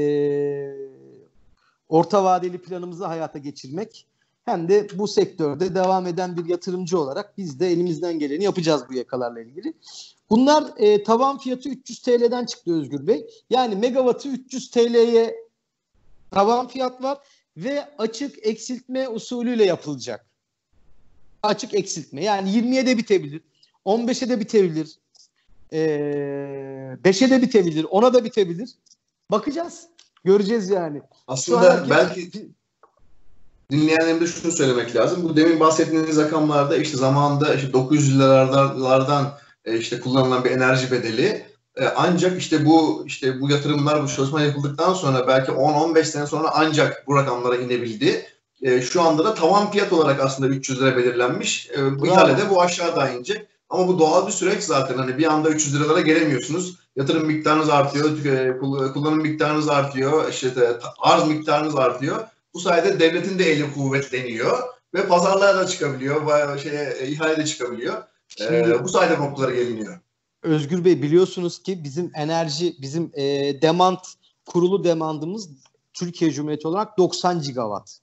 orta vadeli planımızı hayata geçirmek hem de bu sektörde devam eden bir yatırımcı olarak biz de elimizden geleni yapacağız bu yakalarla ilgili. Bunlar e, tavan fiyatı üç yüz T L'den çıktı Özgür Bey. Yani megawattı üç yüz T L'ye tavan fiyat var ve açık eksiltme usulüyle yapılacak. Açık eksiltme yani yirmiye de bitebilir, on beşe de bitebilir, e, beşe de bitebilir, ona da bitebilir. Bakacağız, göreceğiz yani. Aslında belki dinleyenlerimize şunu söylemek lazım. Bu demin bahsettiğiniz rakamlarda işte zamanında işte dokuz yüz liralardan işte kullanılan bir enerji bedeli. Ancak işte bu işte bu yatırımlar, bu çalışma yapıldıktan sonra belki on on beş sene sonra ancak bu rakamlara inebildi. Şu anda da tavan fiyat olarak aslında üç yüz lira belirlenmiş. Bu ihalede bu aşağıda inecek. Ama bu doğal bir süreç zaten. Hani bir anda üç yüz liralara gelemiyorsunuz. Yatırım miktarınız artıyor, kullanım miktarınız artıyor, işte arz miktarınız artıyor. Bu sayede devletin de eli kuvvetleniyor ve pazarlara da çıkabiliyor, şeye, ihalede çıkabiliyor. Şimdi, ee, bu sayede noktalara geliniyor. Özgür Bey biliyorsunuz ki bizim enerji, bizim e, demand, kurulu demandımız Türkiye Cumhuriyeti olarak doksan gigawatt.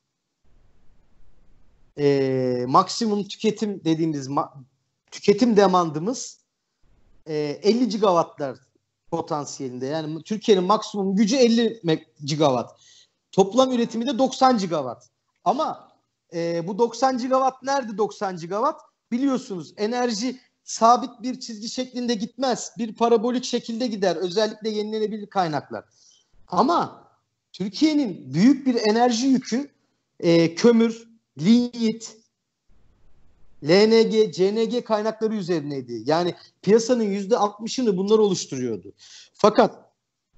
E, maksimum tüketim dediğimiz ma- tüketim demandımız e, elli gigawattlar potansiyelinde. Yani Türkiye'nin maksimum gücü elli gigawatt. Toplam üretimi de doksan gigawatt. Ama e, bu doksan gigawatt nerede doksan gigawatt? Biliyorsunuz enerji sabit bir çizgi şeklinde gitmez. Bir parabolik şekilde gider. Özellikle yenilenebilir kaynaklar. Ama Türkiye'nin büyük bir enerji yükü e, kömür, linyit, L N G, C N G kaynakları üzerineydi. Yani piyasanın yüzde altmışını bunlar oluşturuyordu. Fakat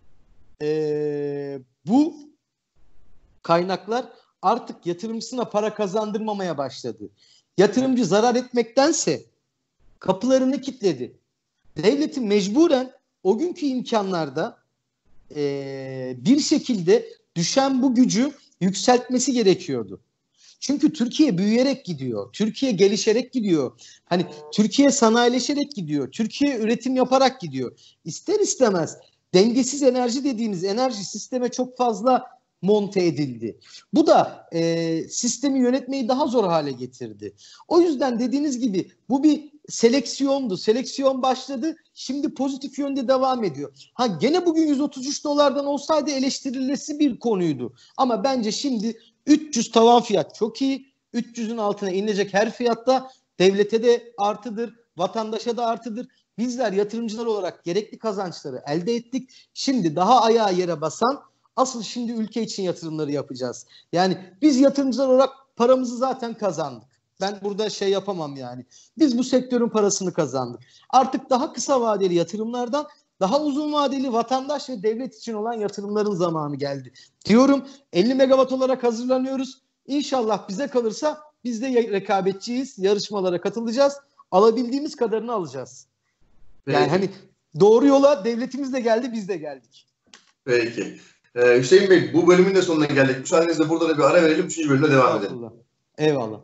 e, bu kaynaklar artık yatırımcısına para kazandırmamaya başladı. Yatırımcı zarar etmektense kapılarını kilitledi. Devletin mecburen o günkü imkanlarda e, bir şekilde düşen bu gücü yükseltmesi gerekiyordu. Çünkü Türkiye büyüyerek gidiyor. Türkiye gelişerek gidiyor. Hani Türkiye sanayileşerek gidiyor. Türkiye üretim yaparak gidiyor. İster istemez dengesiz enerji dediğimiz enerji sisteme çok fazla monte edildi. Bu da e, sistemi yönetmeyi daha zor hale getirdi. O yüzden dediğiniz gibi bu bir seleksiyondu. Seleksiyon başladı. Şimdi pozitif yönde devam ediyor. Ha gene bugün yüz otuz üç dolardan olsaydı eleştirilesi bir konuydu. Ama bence şimdi üç yüz tavan fiyat çok iyi. üç yüzün altına inecek her fiyatta devlete de artıdır, vatandaşa da artıdır. Bizler yatırımcılar olarak gerekli kazançları elde ettik. Şimdi daha ayağı yere basan asıl şimdi ülke için yatırımları yapacağız. Yani biz yatırımcılar olarak paramızı zaten kazandık. Ben burada şey yapamam yani. Biz bu sektörün parasını kazandık. Artık daha kısa vadeli yatırımlardan daha uzun vadeli vatandaş ve devlet için olan yatırımların zamanı geldi. Diyorum elli megawatt olarak hazırlanıyoruz. İnşallah bize kalırsa biz de rekabetçiyiz. Yarışmalara katılacağız. Alabildiğimiz kadarını alacağız. Yani Peki. hani doğru yola devletimiz de geldi, biz de geldik. Peki. Ee, Hüseyin Bey, bu bölümün de sonuna geldik. Müsaadenizle burada da bir ara verelim. Üçüncü bölümde devam edelim. Eyvallah.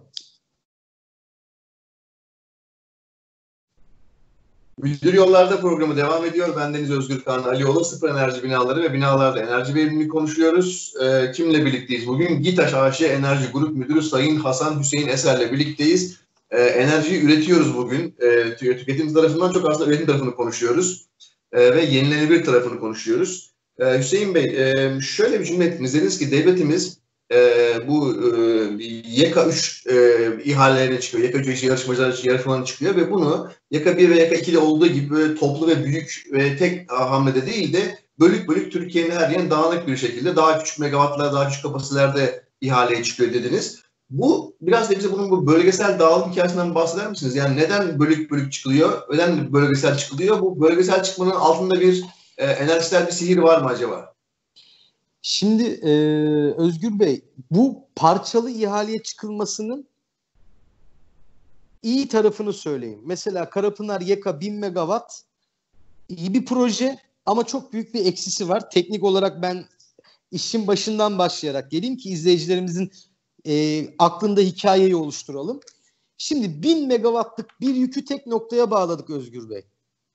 Müdür Yollarda programı devam ediyor. Ben Deniz Özgür Kaan Alioğlu. Sıfır enerji binaları ve binalarda enerji verimliliğini konuşuyoruz. Ee, kimle birlikteyiz bugün? GİTAŞ A Ş Enerji Grup Müdürü Sayın Hasan Hüseyin Eser'le birlikteyiz. Ee, enerjiyi üretiyoruz bugün. Ee, tüketim tarafından çok aslında üretim tarafını konuşuyoruz. Ee, ve yenilenebilir tarafını konuşuyoruz. Ee, Hüseyin Bey, e, şöyle bir cümle ettiniz. Dediniz ki devletimiz e, bu e, Y K üç e, ihalelerine çıkıyor. Y K üç yarışmacılar yarışmalarına çıkıyor ve bunu Y K bir ve Y K ikide olduğu gibi böyle toplu ve büyük ve tek hamlede değil de bölük bölük Türkiye'nin her yerine dağınık bir şekilde daha küçük megawattlar, daha küçük kapasitelerde ihaleye çıkıyor dediniz. Bu biraz da bize bunun bu bölgesel dağılım hikayesinden bahseder misiniz? Yani neden bölük bölük çıkılıyor? Neden bölgesel çıkılıyor? Bu bölgesel çıkmanın altında bir e, enerjisel bir sihir var mı acaba? Şimdi e, Özgür Bey, bu parçalı ihaleye çıkılmasının iyi tarafını söyleyeyim. Mesela Karapınar Y K bin megawatt iyi bir proje ama çok büyük bir eksisi var. Teknik olarak ben işin başından başlayarak geleyim ki izleyicilerimizin e, aklında hikayeyi oluşturalım. Şimdi bin megawattlık bir yükü tek noktaya bağladık Özgür Bey.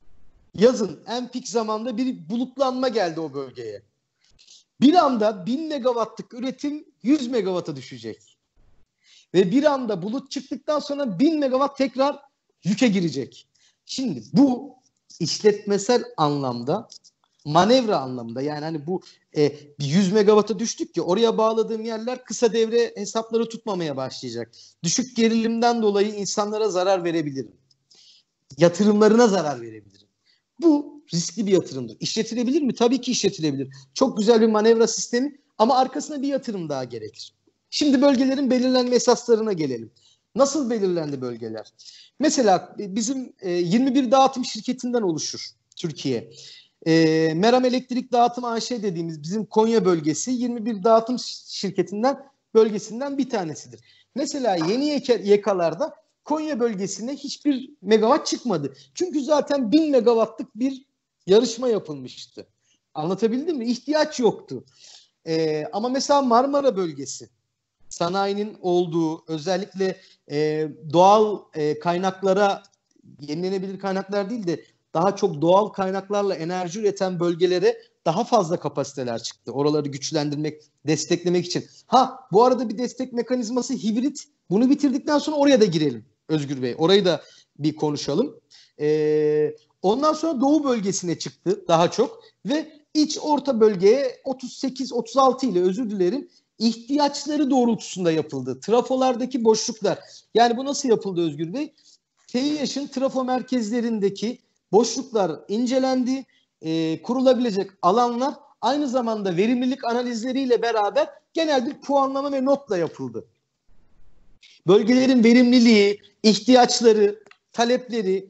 Yazın en pik zamanda bir bulutlanma geldi o bölgeye. Bir anda bin megawattlık üretim yüz megawatta düşecek. Ve bir anda bulut çıktıktan sonra bin megawatt tekrar yüke girecek. Şimdi bu işletmesel anlamda, manevra anlamda yani hani bu e, yüz megawatta düştük ki oraya bağladığım yerler kısa devre hesapları tutmamaya başlayacak. Düşük gerilimden dolayı insanlara zarar verebilirim. Yatırımlarına zarar verebilirim. Bu riskli bir yatırımdır. İşletilebilir mi? Tabii ki işletilebilir. Çok güzel bir manevra sistemi ama arkasına bir yatırım daha gerekir. Şimdi bölgelerin belirlenme esaslarına gelelim. Nasıl belirlendi bölgeler? Mesela bizim e, yirmi bir dağıtım şirketinden oluşur Türkiye. E, Meram Elektrik Dağıtım A Ş dediğimiz bizim Konya bölgesi yirmi bir dağıtım şirketinden bölgesinden bir tanesidir. Mesela yeni Y K'larda Konya bölgesine hiçbir megawatt çıkmadı. Çünkü zaten bin megawattlık bir yarışma yapılmıştı. Anlatabildim mi? İhtiyaç yoktu. Ee, ama mesela Marmara bölgesi sanayinin olduğu özellikle e, doğal e, kaynaklara yenilenebilir kaynaklar değil de daha çok doğal kaynaklarla enerji üreten bölgelere daha fazla kapasiteler çıktı. Oraları güçlendirmek, desteklemek için. Ha bu arada bir destek mekanizması hibrit. Bunu bitirdikten sonra oraya da girelim Özgür Bey. Orayı da bir konuşalım. Ee, ondan sonra Doğu bölgesine çıktı daha çok ve iç orta bölgeye otuz sekiz otuz altı ile özür dilerim ihtiyaçları doğrultusunda yapıldı. Trafolardaki boşluklar. Yani bu nasıl yapıldı Özgür Bey? TİHAŞ'ın trafo merkezlerindeki boşluklar incelendi. E, kurulabilecek alanlar aynı zamanda verimlilik analizleriyle beraber genel bir puanlama ve notla yapıldı. Bölgelerin verimliliği, ihtiyaçları, talepleri,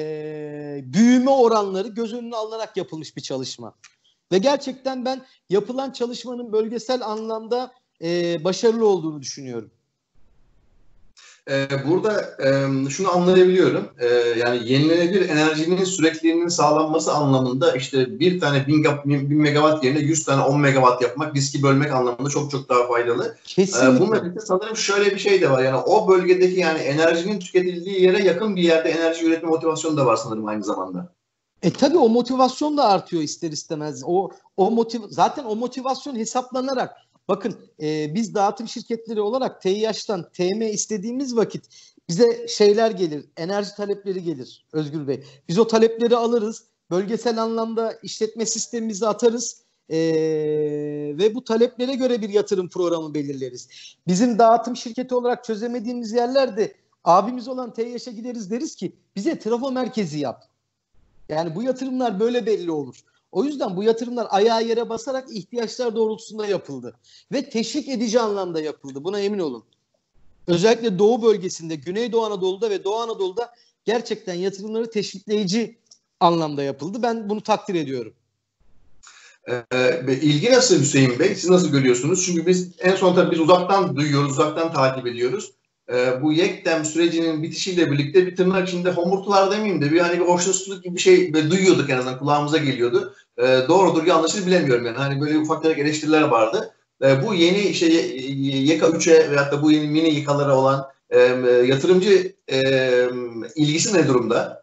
e, büyüme oranları göz önüne alınarak yapılmış bir çalışma. Ve gerçekten ben yapılan çalışmanın bölgesel anlamda e, başarılı olduğunu düşünüyorum. Ee, burada e, şunu anlayabiliyorum. Ee, yani yenilenebilir enerjinin sürekliliğinin sağlanması anlamında işte bir tane bin, bin megawatt yerine yüz tane on megawatt yapmak, riski bölmek anlamında çok çok daha faydalı. Ee, bununla birlikte sanırım şöyle bir şey de var. Yani o bölgedeki yani enerjinin tüketildiği yere yakın bir yerde enerji üretme motivasyonu da var sanırım aynı zamanda. E tabii o motivasyon da artıyor ister istemez. O o motiv zaten o motivasyon hesaplanarak bakın e, biz dağıtım şirketleri olarak T İ H'tan T M istediğimiz vakit bize şeyler gelir, enerji talepleri gelir Özgür Bey. Biz o talepleri alırız, bölgesel anlamda işletme sistemimizi atarız e, ve bu taleplere göre bir yatırım programı belirleriz. Bizim dağıtım şirketi olarak çözemediğimiz yerlerde abimiz olan T İ H'e gideriz, deriz ki bize trafo merkezi yap. Yani bu yatırımlar böyle belli olur. O yüzden bu yatırımlar ayağa yere basarak ihtiyaçlar doğrultusunda yapıldı. Ve teşvik edici anlamda yapıldı. Buna emin olun. Özellikle Doğu bölgesinde, Güneydoğu Anadolu'da ve Doğu Anadolu'da gerçekten yatırımları teşvikleyici anlamda yapıldı. Ben bunu takdir ediyorum. Ee, ilgi nasıl Hüseyin Bey? Siz nasıl görüyorsunuz? Çünkü biz en son tabii biz uzaktan duyuyoruz, uzaktan takip ediyoruz. Ee, bu YEKDEM sürecinin bitişiyle birlikte bir tırnak içinde homurtular demeyeyim de bir hani bir hoşnutsuzluk gibi bir şey duyuyorduk, en azından kulağımıza geliyordu. Ee, doğrudur yanlışır bilemiyorum yani. Hani böyle ufak tefek eleştiriler vardı. Ee, bu yeni işte Y K üçe veyahut da bu yeni mini Y K'lara olan e, yatırımcı e, ilgisi ne durumda?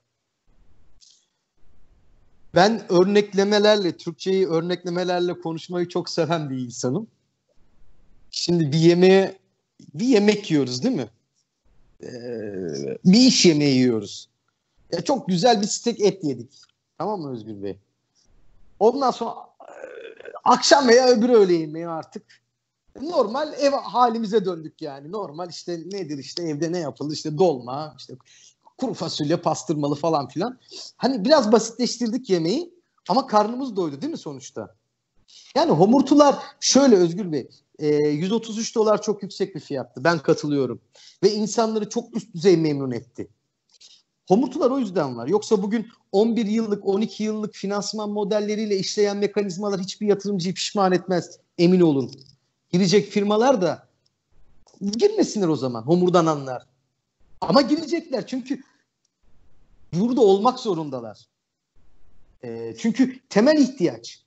Ben örneklemelerle, Türkçeyi örneklemelerle konuşmayı çok seven bir insanım. Şimdi bir yemeğe, bir yemek yiyoruz değil mi? Ee, bir iş yemeği yiyoruz. Ya çok güzel bir steak et yedik. Tamam mı Özgür Bey? Ondan sonra e, akşam veya öbür öğle yemeği artık normal ev halimize döndük yani. Normal işte nedir işte evde ne yapıldı? İşte dolma, işte kuru fasulye, pastırmalı falan filan. Hani biraz basitleştirdik yemeği ama karnımız doydu değil mi sonuçta? Yani homurtular şöyle Özgür Bey, e, yüz otuz üç dolar çok yüksek bir fiyattı. Ben katılıyorum. Ve insanları çok üst düzey memnun etti. Homurtular o yüzden var. Yoksa bugün on bir yıllık, on iki yıllık finansman modelleriyle işleyen mekanizmalar hiçbir yatırımcıyı pişman etmez. Emin olun. Girecek firmalar da girmesinler o zaman, homurdananlar. Ama girecekler çünkü burada olmak zorundalar. E, çünkü temel ihtiyaç.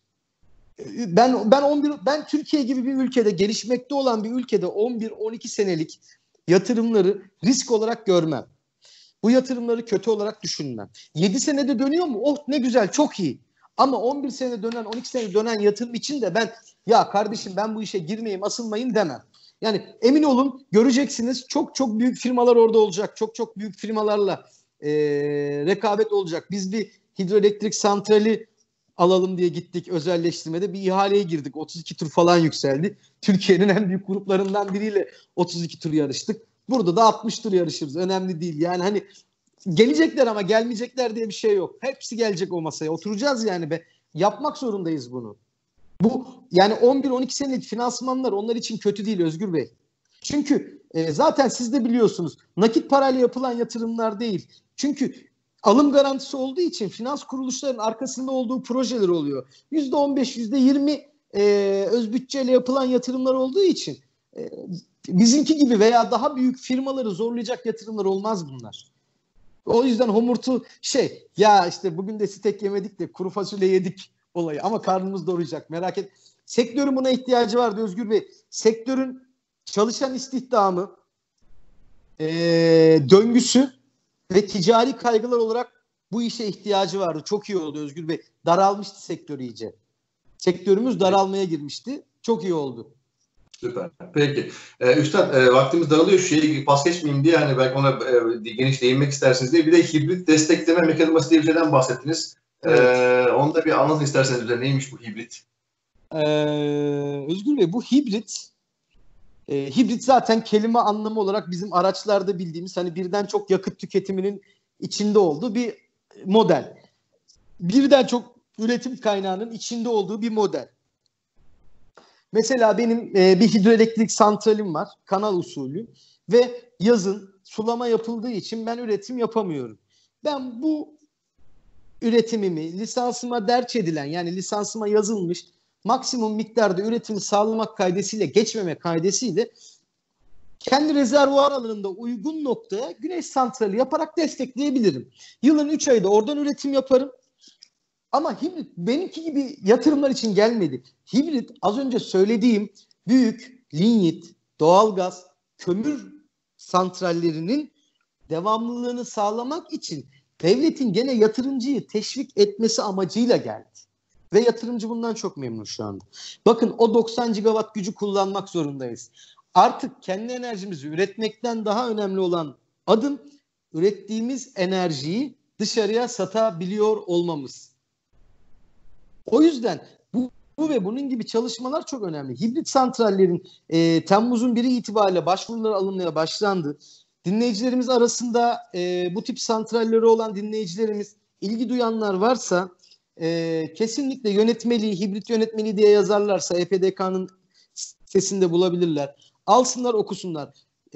Ben ben on bir ben Türkiye gibi bir ülkede, gelişmekte olan bir ülkede on bir on iki senelik yatırımları risk olarak görmem. Bu yatırımları kötü olarak düşünmem. yedi senede dönüyor mu? Oh ne güzel, çok iyi. Ama on bir sene dönen, on iki sene dönen yatırım için de ben ya kardeşim ben bu işe girmeyeyim, asılmayayım demem. Yani emin olun göreceksiniz, çok çok büyük firmalar orada olacak. Çok çok büyük firmalarla e, rekabet olacak. Biz bir hidroelektrik santrali alalım diye gittik özelleştirmede, bir ihaleye girdik. otuz iki tur falan yükseldi. Türkiye'nin en büyük gruplarından biriyle otuz iki tur yarıştık. Burada da altmış tur yarışırız. Önemli değil. Yani hani gelecekler ama gelmeyecekler diye bir şey yok. Hepsi gelecek o masaya. Oturacağız yani be. Yapmak zorundayız bunu. Bu yani on bir on iki senelik finansmanlar onlar için kötü değil Özgür Bey. Çünkü e, zaten siz de biliyorsunuz nakit parayla yapılan yatırımlar değil. Çünkü alım garantisi olduğu için finans kuruluşlarının arkasında olduğu projeler oluyor. yüzde on beş, yüzde yirmi e, öz bütçeyle yapılan yatırımlar olduğu için e, bizimki gibi veya daha büyük firmaları zorlayacak yatırımlar olmaz bunlar. O yüzden homurtu şey ya işte bugün de steak yemedik de kuru fasulye yedik olayı ama karnımız doyacak, merak et. Sektörün buna ihtiyacı vardı Özgür Bey. Sektörün çalışan istihdamı, e, döngüsü ve ticari kaygılar olarak bu işe ihtiyacı vardı. Çok iyi oldu Özgür Bey. Daralmıştı sektör iyice. Sektörümüz daralmaya girmişti. Çok iyi oldu. Süper. Peki. Ee, Üstad e, vaktimiz daralıyor. Şu şeyi pas geçmeyeyim diye hani belki ona e, geniş değinmek istersiniz diye. Bir de hibrit destekleme mekanizması diye bir şeyden bahsettiniz. Evet. Ee, onu da bir anlatın isterseniz bize. Neymiş bu hibrit? Ee, Özgür Bey bu hibrit e, hibrit zaten kelime anlamı olarak bizim araçlarda bildiğimiz hani birden çok yakıt tüketiminin içinde olduğu bir model. Birden çok üretim kaynağının içinde olduğu bir model. Mesela benim e, bir hidroelektrik santralim var, kanal usulü ve yazın sulama yapıldığı için ben üretim yapamıyorum. Ben bu üretimimi lisansıma derç edilen, yani lisansıma yazılmış maksimum miktarda üretimi sağlamak kaydesiyle, geçmeme kaydesiyle kendi rezervuar alanında uygun noktaya güneş santrali yaparak destekleyebilirim. Yılın üç ayda oradan üretim yaparım. Ama hibrit benimki gibi yatırımlar için gelmedi. Hibrit az önce söylediğim büyük linyit, doğalgaz, kömür santrallerinin devamlılığını sağlamak için devletin gene yatırımcıyı teşvik etmesi amacıyla geldi. Ve yatırımcı bundan çok memnun şu anda. Bakın o doksan gigawatt gücü kullanmak zorundayız. Artık kendi enerjimizi üretmekten daha önemli olan adım ürettiğimiz enerjiyi dışarıya satabiliyor olmamız. O yüzden bu, bu ve bunun gibi çalışmalar çok önemli. Hibrit santrallerin e, Temmuz'un biri itibariyle başvurular alınmaya başlandı. Dinleyicilerimiz arasında e, bu tip santralleri olan dinleyicilerimiz, ilgi duyanlar varsa e, kesinlikle yönetmeliği, hibrit yönetmeliği diye yazarlarsa E P D K'nın sitesinde bulabilirler. Alsınlar, okusunlar.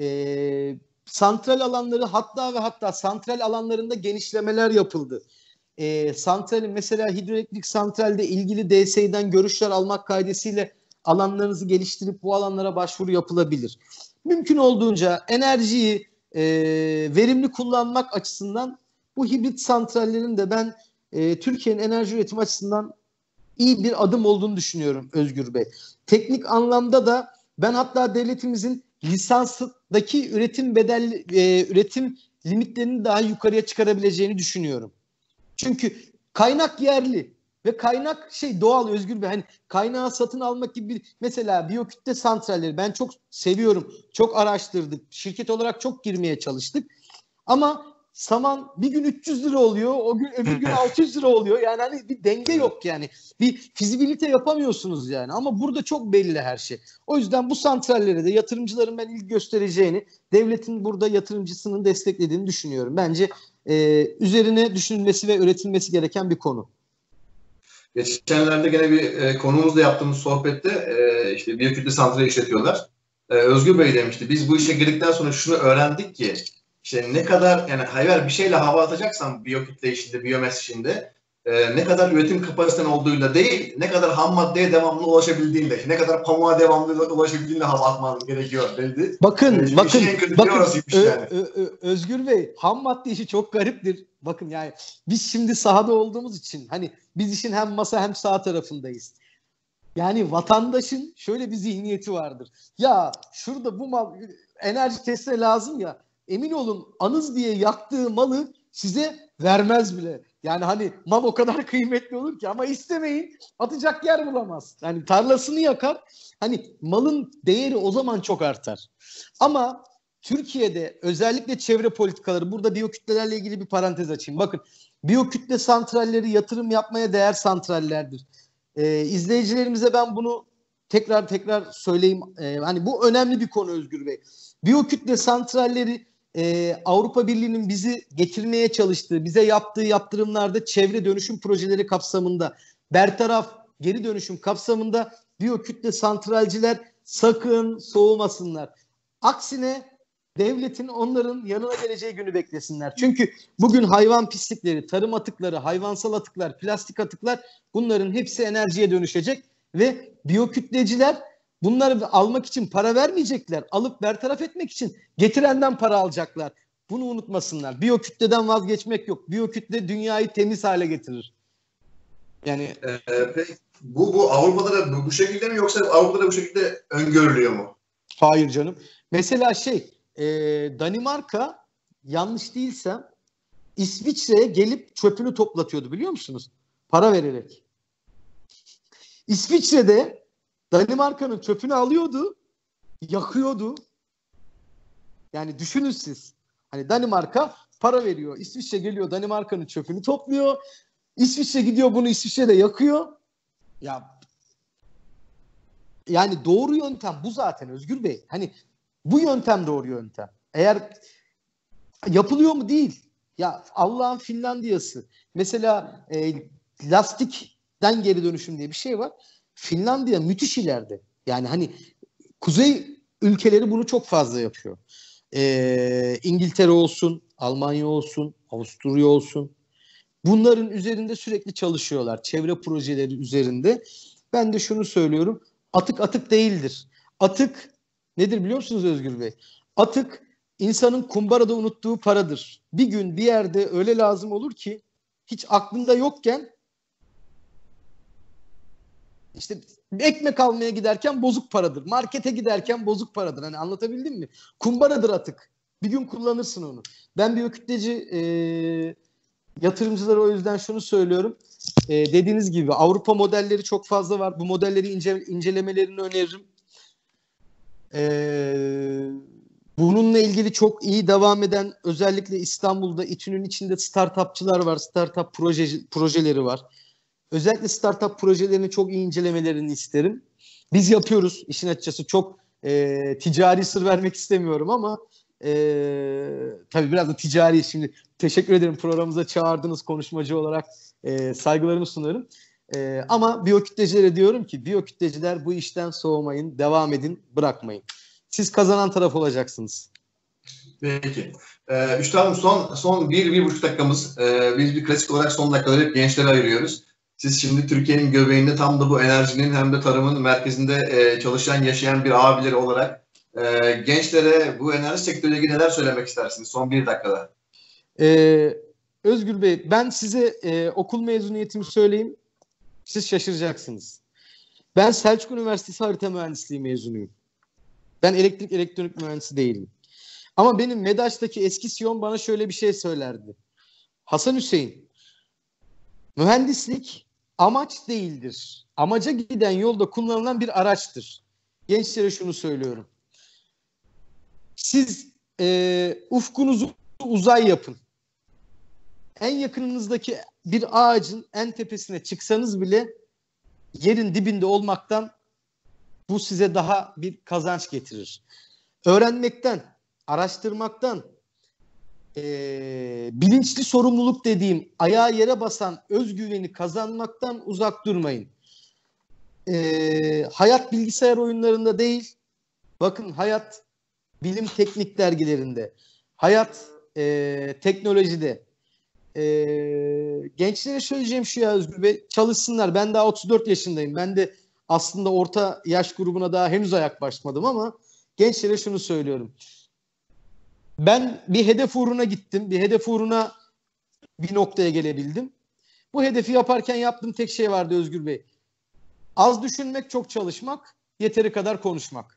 E, santral alanları hatta ve hatta santral alanlarında genişlemeler yapıldı. E, santralin mesela hidroelektrik santralde ilgili D S İ'den görüşler almak kaydesiyle alanlarınızı geliştirip bu alanlara başvuru yapılabilir. Mümkün olduğunca enerjiyi e, verimli kullanmak açısından bu hibrit santrallerin de ben e, Türkiye'nin enerji üretimi açısından iyi bir adım olduğunu düşünüyorum Özgür Bey. Teknik anlamda da ben hatta devletimizin lisansdaki üretim bedel e, üretim limitlerini daha yukarıya çıkarabileceğini düşünüyorum. Çünkü kaynak yerli ve kaynak şey doğal Özgür Bey. Hani kaynağı satın almak gibi bir, mesela biyokütle santralleri ben çok seviyorum. Çok araştırdık. Şirket olarak çok girmeye çalıştık. Ama saman bir gün üç yüz lira oluyor. O gün öbür gün altı yüz lira oluyor. Yani hani bir denge yok yani. Bir fizibilite yapamıyorsunuz yani. Ama burada çok belli her şey. O yüzden bu santrallere de yatırımcıların ben ilgi göstereceğini, devletin burada yatırımcısının desteklediğini düşünüyorum. Bence e, üzerine düşünülmesi ve üretilmesi gereken bir konu. Geçenlerde gene bir e, konumuzla yaptığımız sohbette e, işte biyokütle santrali işletiyorlar. E, Özgür Bey demişti. Biz bu işe girdikten sonra şunu öğrendik ki işte ne kadar yani hayır bir şeyle hava atacaksan biyokütle işinde, biyomes işinde e, ne kadar üretim kapasiten olduğuyla değil, ne kadar ham maddeye devamlı ulaşabildiğinle, ne kadar pamuğa devamlı ulaşabildiğinle hava atman gerekiyor dedi. Bakın, e, bakın, bakın orasıymış Ö, yani. Ö, Ö, Özgür Bey, ham madde işi çok gariptir. Bakın yani biz şimdi sahada olduğumuz için hani biz işin hem masa hem sağ tarafındayız. Yani vatandaşın şöyle bir zihniyeti vardır. Ya şurada bu mal enerji tesise lazım ya. Emin olun anız diye yaktığı malı size vermez bile. Yani hani mal o kadar kıymetli olur ki ama istemeyin atacak yer bulamaz. Yani tarlasını yakar. Hani malın değeri o zaman çok artar. Ama Türkiye'de özellikle çevre politikaları, burada biyokütlelerle ilgili bir parantez açayım. Bakın biyokütle santralleri yatırım yapmaya değer santrallerdir. Ee, izleyicilerimize ben bunu tekrar tekrar söyleyeyim. Ee, hani bu önemli bir konu Özgür Bey. Biyokütle santralleri e, Avrupa Birliği'nin bizi getirmeye çalıştığı, bize yaptığı yaptırımlarda çevre dönüşüm projeleri kapsamında, bertaraf geri dönüşüm kapsamında biyokütle santralciler sakın soğumasınlar. Aksine devletin onların yanına geleceği günü beklesinler. Çünkü bugün hayvan pislikleri, tarım atıkları, hayvansal atıklar, plastik atıklar bunların hepsi enerjiye dönüşecek ve biyokütleciler bunları almak için para vermeyecekler. Alıp bertaraf etmek için getirenden para alacaklar. Bunu unutmasınlar. Biyokütleden vazgeçmek yok. Biyokütle dünyayı temiz hale getirir. Yani Ee, peki, bu, bu Avrupa'da da bu, bu şekilde mi yoksa Avrupa'da da bu şekilde öngörülüyor mu? hayır canım. Mesela şey e, Danimarka yanlış değilsem İsviçre'ye gelip çöpünü toplatıyordu biliyor musunuz? Para vererek. İsviçre'de Danimarka'nın çöpünü alıyordu, yakıyordu. Yani düşünün siz. Hani Danimarka para veriyor. İsviçre geliyor Danimarka'nın çöpünü topluyor. İsviçre gidiyor bunu İsviçre'de yakıyor. Ya yani doğru yöntem bu zaten Özgür Bey. Hani bu yöntem doğru yöntem. Eğer yapılıyor mu? Değil. Ya Allah'ın Finlandiyası. Mesela e, lastikten geri dönüşüm diye bir şey var. Finlandiya müthiş ileride. Yani hani kuzey ülkeleri bunu çok fazla yapıyor. E, İngiltere olsun, Almanya olsun, Avusturya olsun. Bunların üzerinde sürekli çalışıyorlar. Çevre projeleri üzerinde. Ben de şunu söylüyorum. Atık atık değildir. Atık Nedir biliyor musunuz Özgür Bey? Atık insanın kumbarada unuttuğu paradır. Bir gün bir yerde öyle lazım olur ki hiç aklında yokken işte ekmek almaya giderken bozuk paradır. Markete giderken bozuk paradır. Hani anlatabildim mi? Kumbaradır atık. Bir gün kullanırsın onu. Ben bir kütleci e, yatırımcılara o yüzden şunu söylüyorum. E, dediğiniz gibi Avrupa modelleri çok fazla var. Bu modelleri ince, incelemelerini öneririm. Ee, bununla ilgili çok iyi devam eden özellikle İstanbul'da İTÜ'nün içinde startupçılar var. Startup proje, projeleri var. Özellikle startup projelerini çok iyi incelemelerini isterim. Biz yapıyoruz işin açıkçası. Çok e, ticari sır vermek istemiyorum ama e, tabii biraz da ticari. Şimdi teşekkür ederim programımıza çağırdınız konuşmacı olarak. E, saygılarımı sunarım. Ee, ama biyokütlecilere diyorum ki biyokütleciler bu işten soğumayın, devam edin, bırakmayın. Siz kazanan taraf olacaksınız. Peki. Ee, Üstadım son son bir, bir buçuk dakikamız. Ee, biz bir klasik olarak son dakikaları hep gençlere ayırıyoruz. Siz şimdi Türkiye'nin göbeğinde tam da bu enerjinin hem de tarımın merkezinde e, çalışan, yaşayan bir abileri olarak e, gençlere bu enerji sektörüyle ilgili neler söylemek istersiniz son bir dakikada? Ee, Özgür Bey, ben size e, okul mezuniyetimi söyleyeyim. Siz şaşıracaksınız. Ben Selçuk Üniversitesi Harita Mühendisliği mezunuyum. Ben elektrik elektronik mühendisi değilim. Ama benim MEDAŞ'taki eski C E O'm bana şöyle bir şey söylerdi. Hasan Hüseyin, mühendislik amaç değildir. Amaca giden yolda kullanılan bir araçtır. Gençlere şunu söylüyorum. Siz e, ufkunuzu uzay yapın. En yakınınızdaki bir ağacın en tepesine çıksanız bile yerin dibinde olmaktan bu size daha bir kazanç getirir. Öğrenmekten, araştırmaktan, e, bilinçli sorumluluk dediğim ayağı yere basan özgüveni kazanmaktan uzak durmayın. E, hayat bilgisayar oyunlarında değil, bakın hayat bilim teknik dergilerinde, hayat e, teknolojide. Ee, gençlere söyleyeceğim şu ya Özgür Bey, çalışsınlar. Ben daha otuz dört yaşındayım. Ben de aslında orta yaş grubuna daha henüz ayak basmadım ama gençlere şunu söylüyorum. Ben bir hedef uğruna gittim. Bir hedef uğruna bir noktaya gelebildim. Bu hedefi yaparken yaptığım tek şey vardı Özgür Bey. Az düşünmek, çok çalışmak, yeteri kadar konuşmak.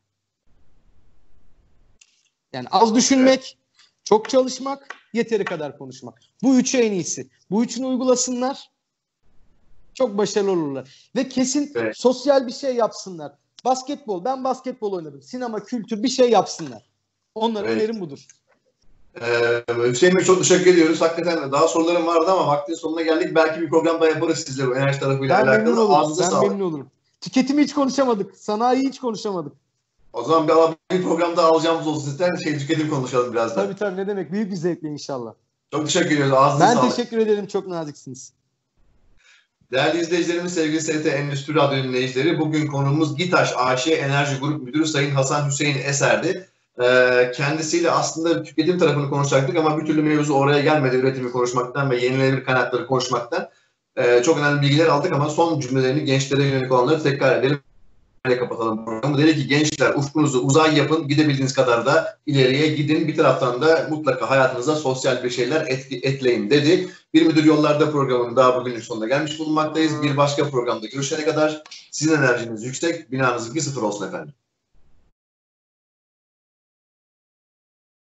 Yani az düşünmek, çok çalışmak, yeteri kadar konuşmak. Bu üçü en iyisi. Bu üçünü uygulasınlar. Çok başarılı olurlar. Ve kesin evet. Sosyal bir şey yapsınlar. Basketbol. Ben basketbol oynadım. Sinema, kültür bir şey yapsınlar. Onlara evet. Önerim budur. Ee, Hüseyin Bey çok teşekkür ediyoruz. Hakikaten daha sorularım vardı ama vaktin sonuna geldik. Belki bir program daha yaparız sizle bu enerji tarafıyla ben alakalı. Memnun olurum. Ben sağlık. memnun olurum. Tüketimi hiç konuşamadık. Sanayi hiç konuşamadık. O zaman bir, bir programda alacağımız olsun sizden şey tüketim konuşalım biraz da. Tabii tabii ne demek. Büyük bir zevkle inşallah. Çok teşekkür ediyoruz. Ağzınıza ben sağlık. teşekkür ederim. Çok naziksiniz. Değerli izleyicilerimiz, sevgili S T Endüstri Radyo dinleyicileri, bugün konuğumuz GİTAŞ A Ş Enerji Grup Müdürü Sayın Hasan Hüseyin Eser'di. Ee, kendisiyle aslında tüketim tarafını konuşacaktık ama bir türlü mevzu oraya gelmedi, üretimi konuşmaktan ve yenilenebilir kaynakları konuşmaktan. Ee, çok önemli bilgiler aldık ama son cümlelerini gençlere yönelik olanları tekrar edelim. Kapatalım programı. Dedi ki gençler ufkunuzu uzay yapın, gidebildiğiniz kadar da ileriye gidin. Bir taraftan da mutlaka hayatınıza sosyal bir şeyler etki, ekleyin dedi. Bir Müdür Yollarda programının daha bugünün sonuna gelmiş bulunmaktayız. Bir başka programda görüşene kadar sizin enerjiniz yüksek, binanız iki sıfır olsun efendim.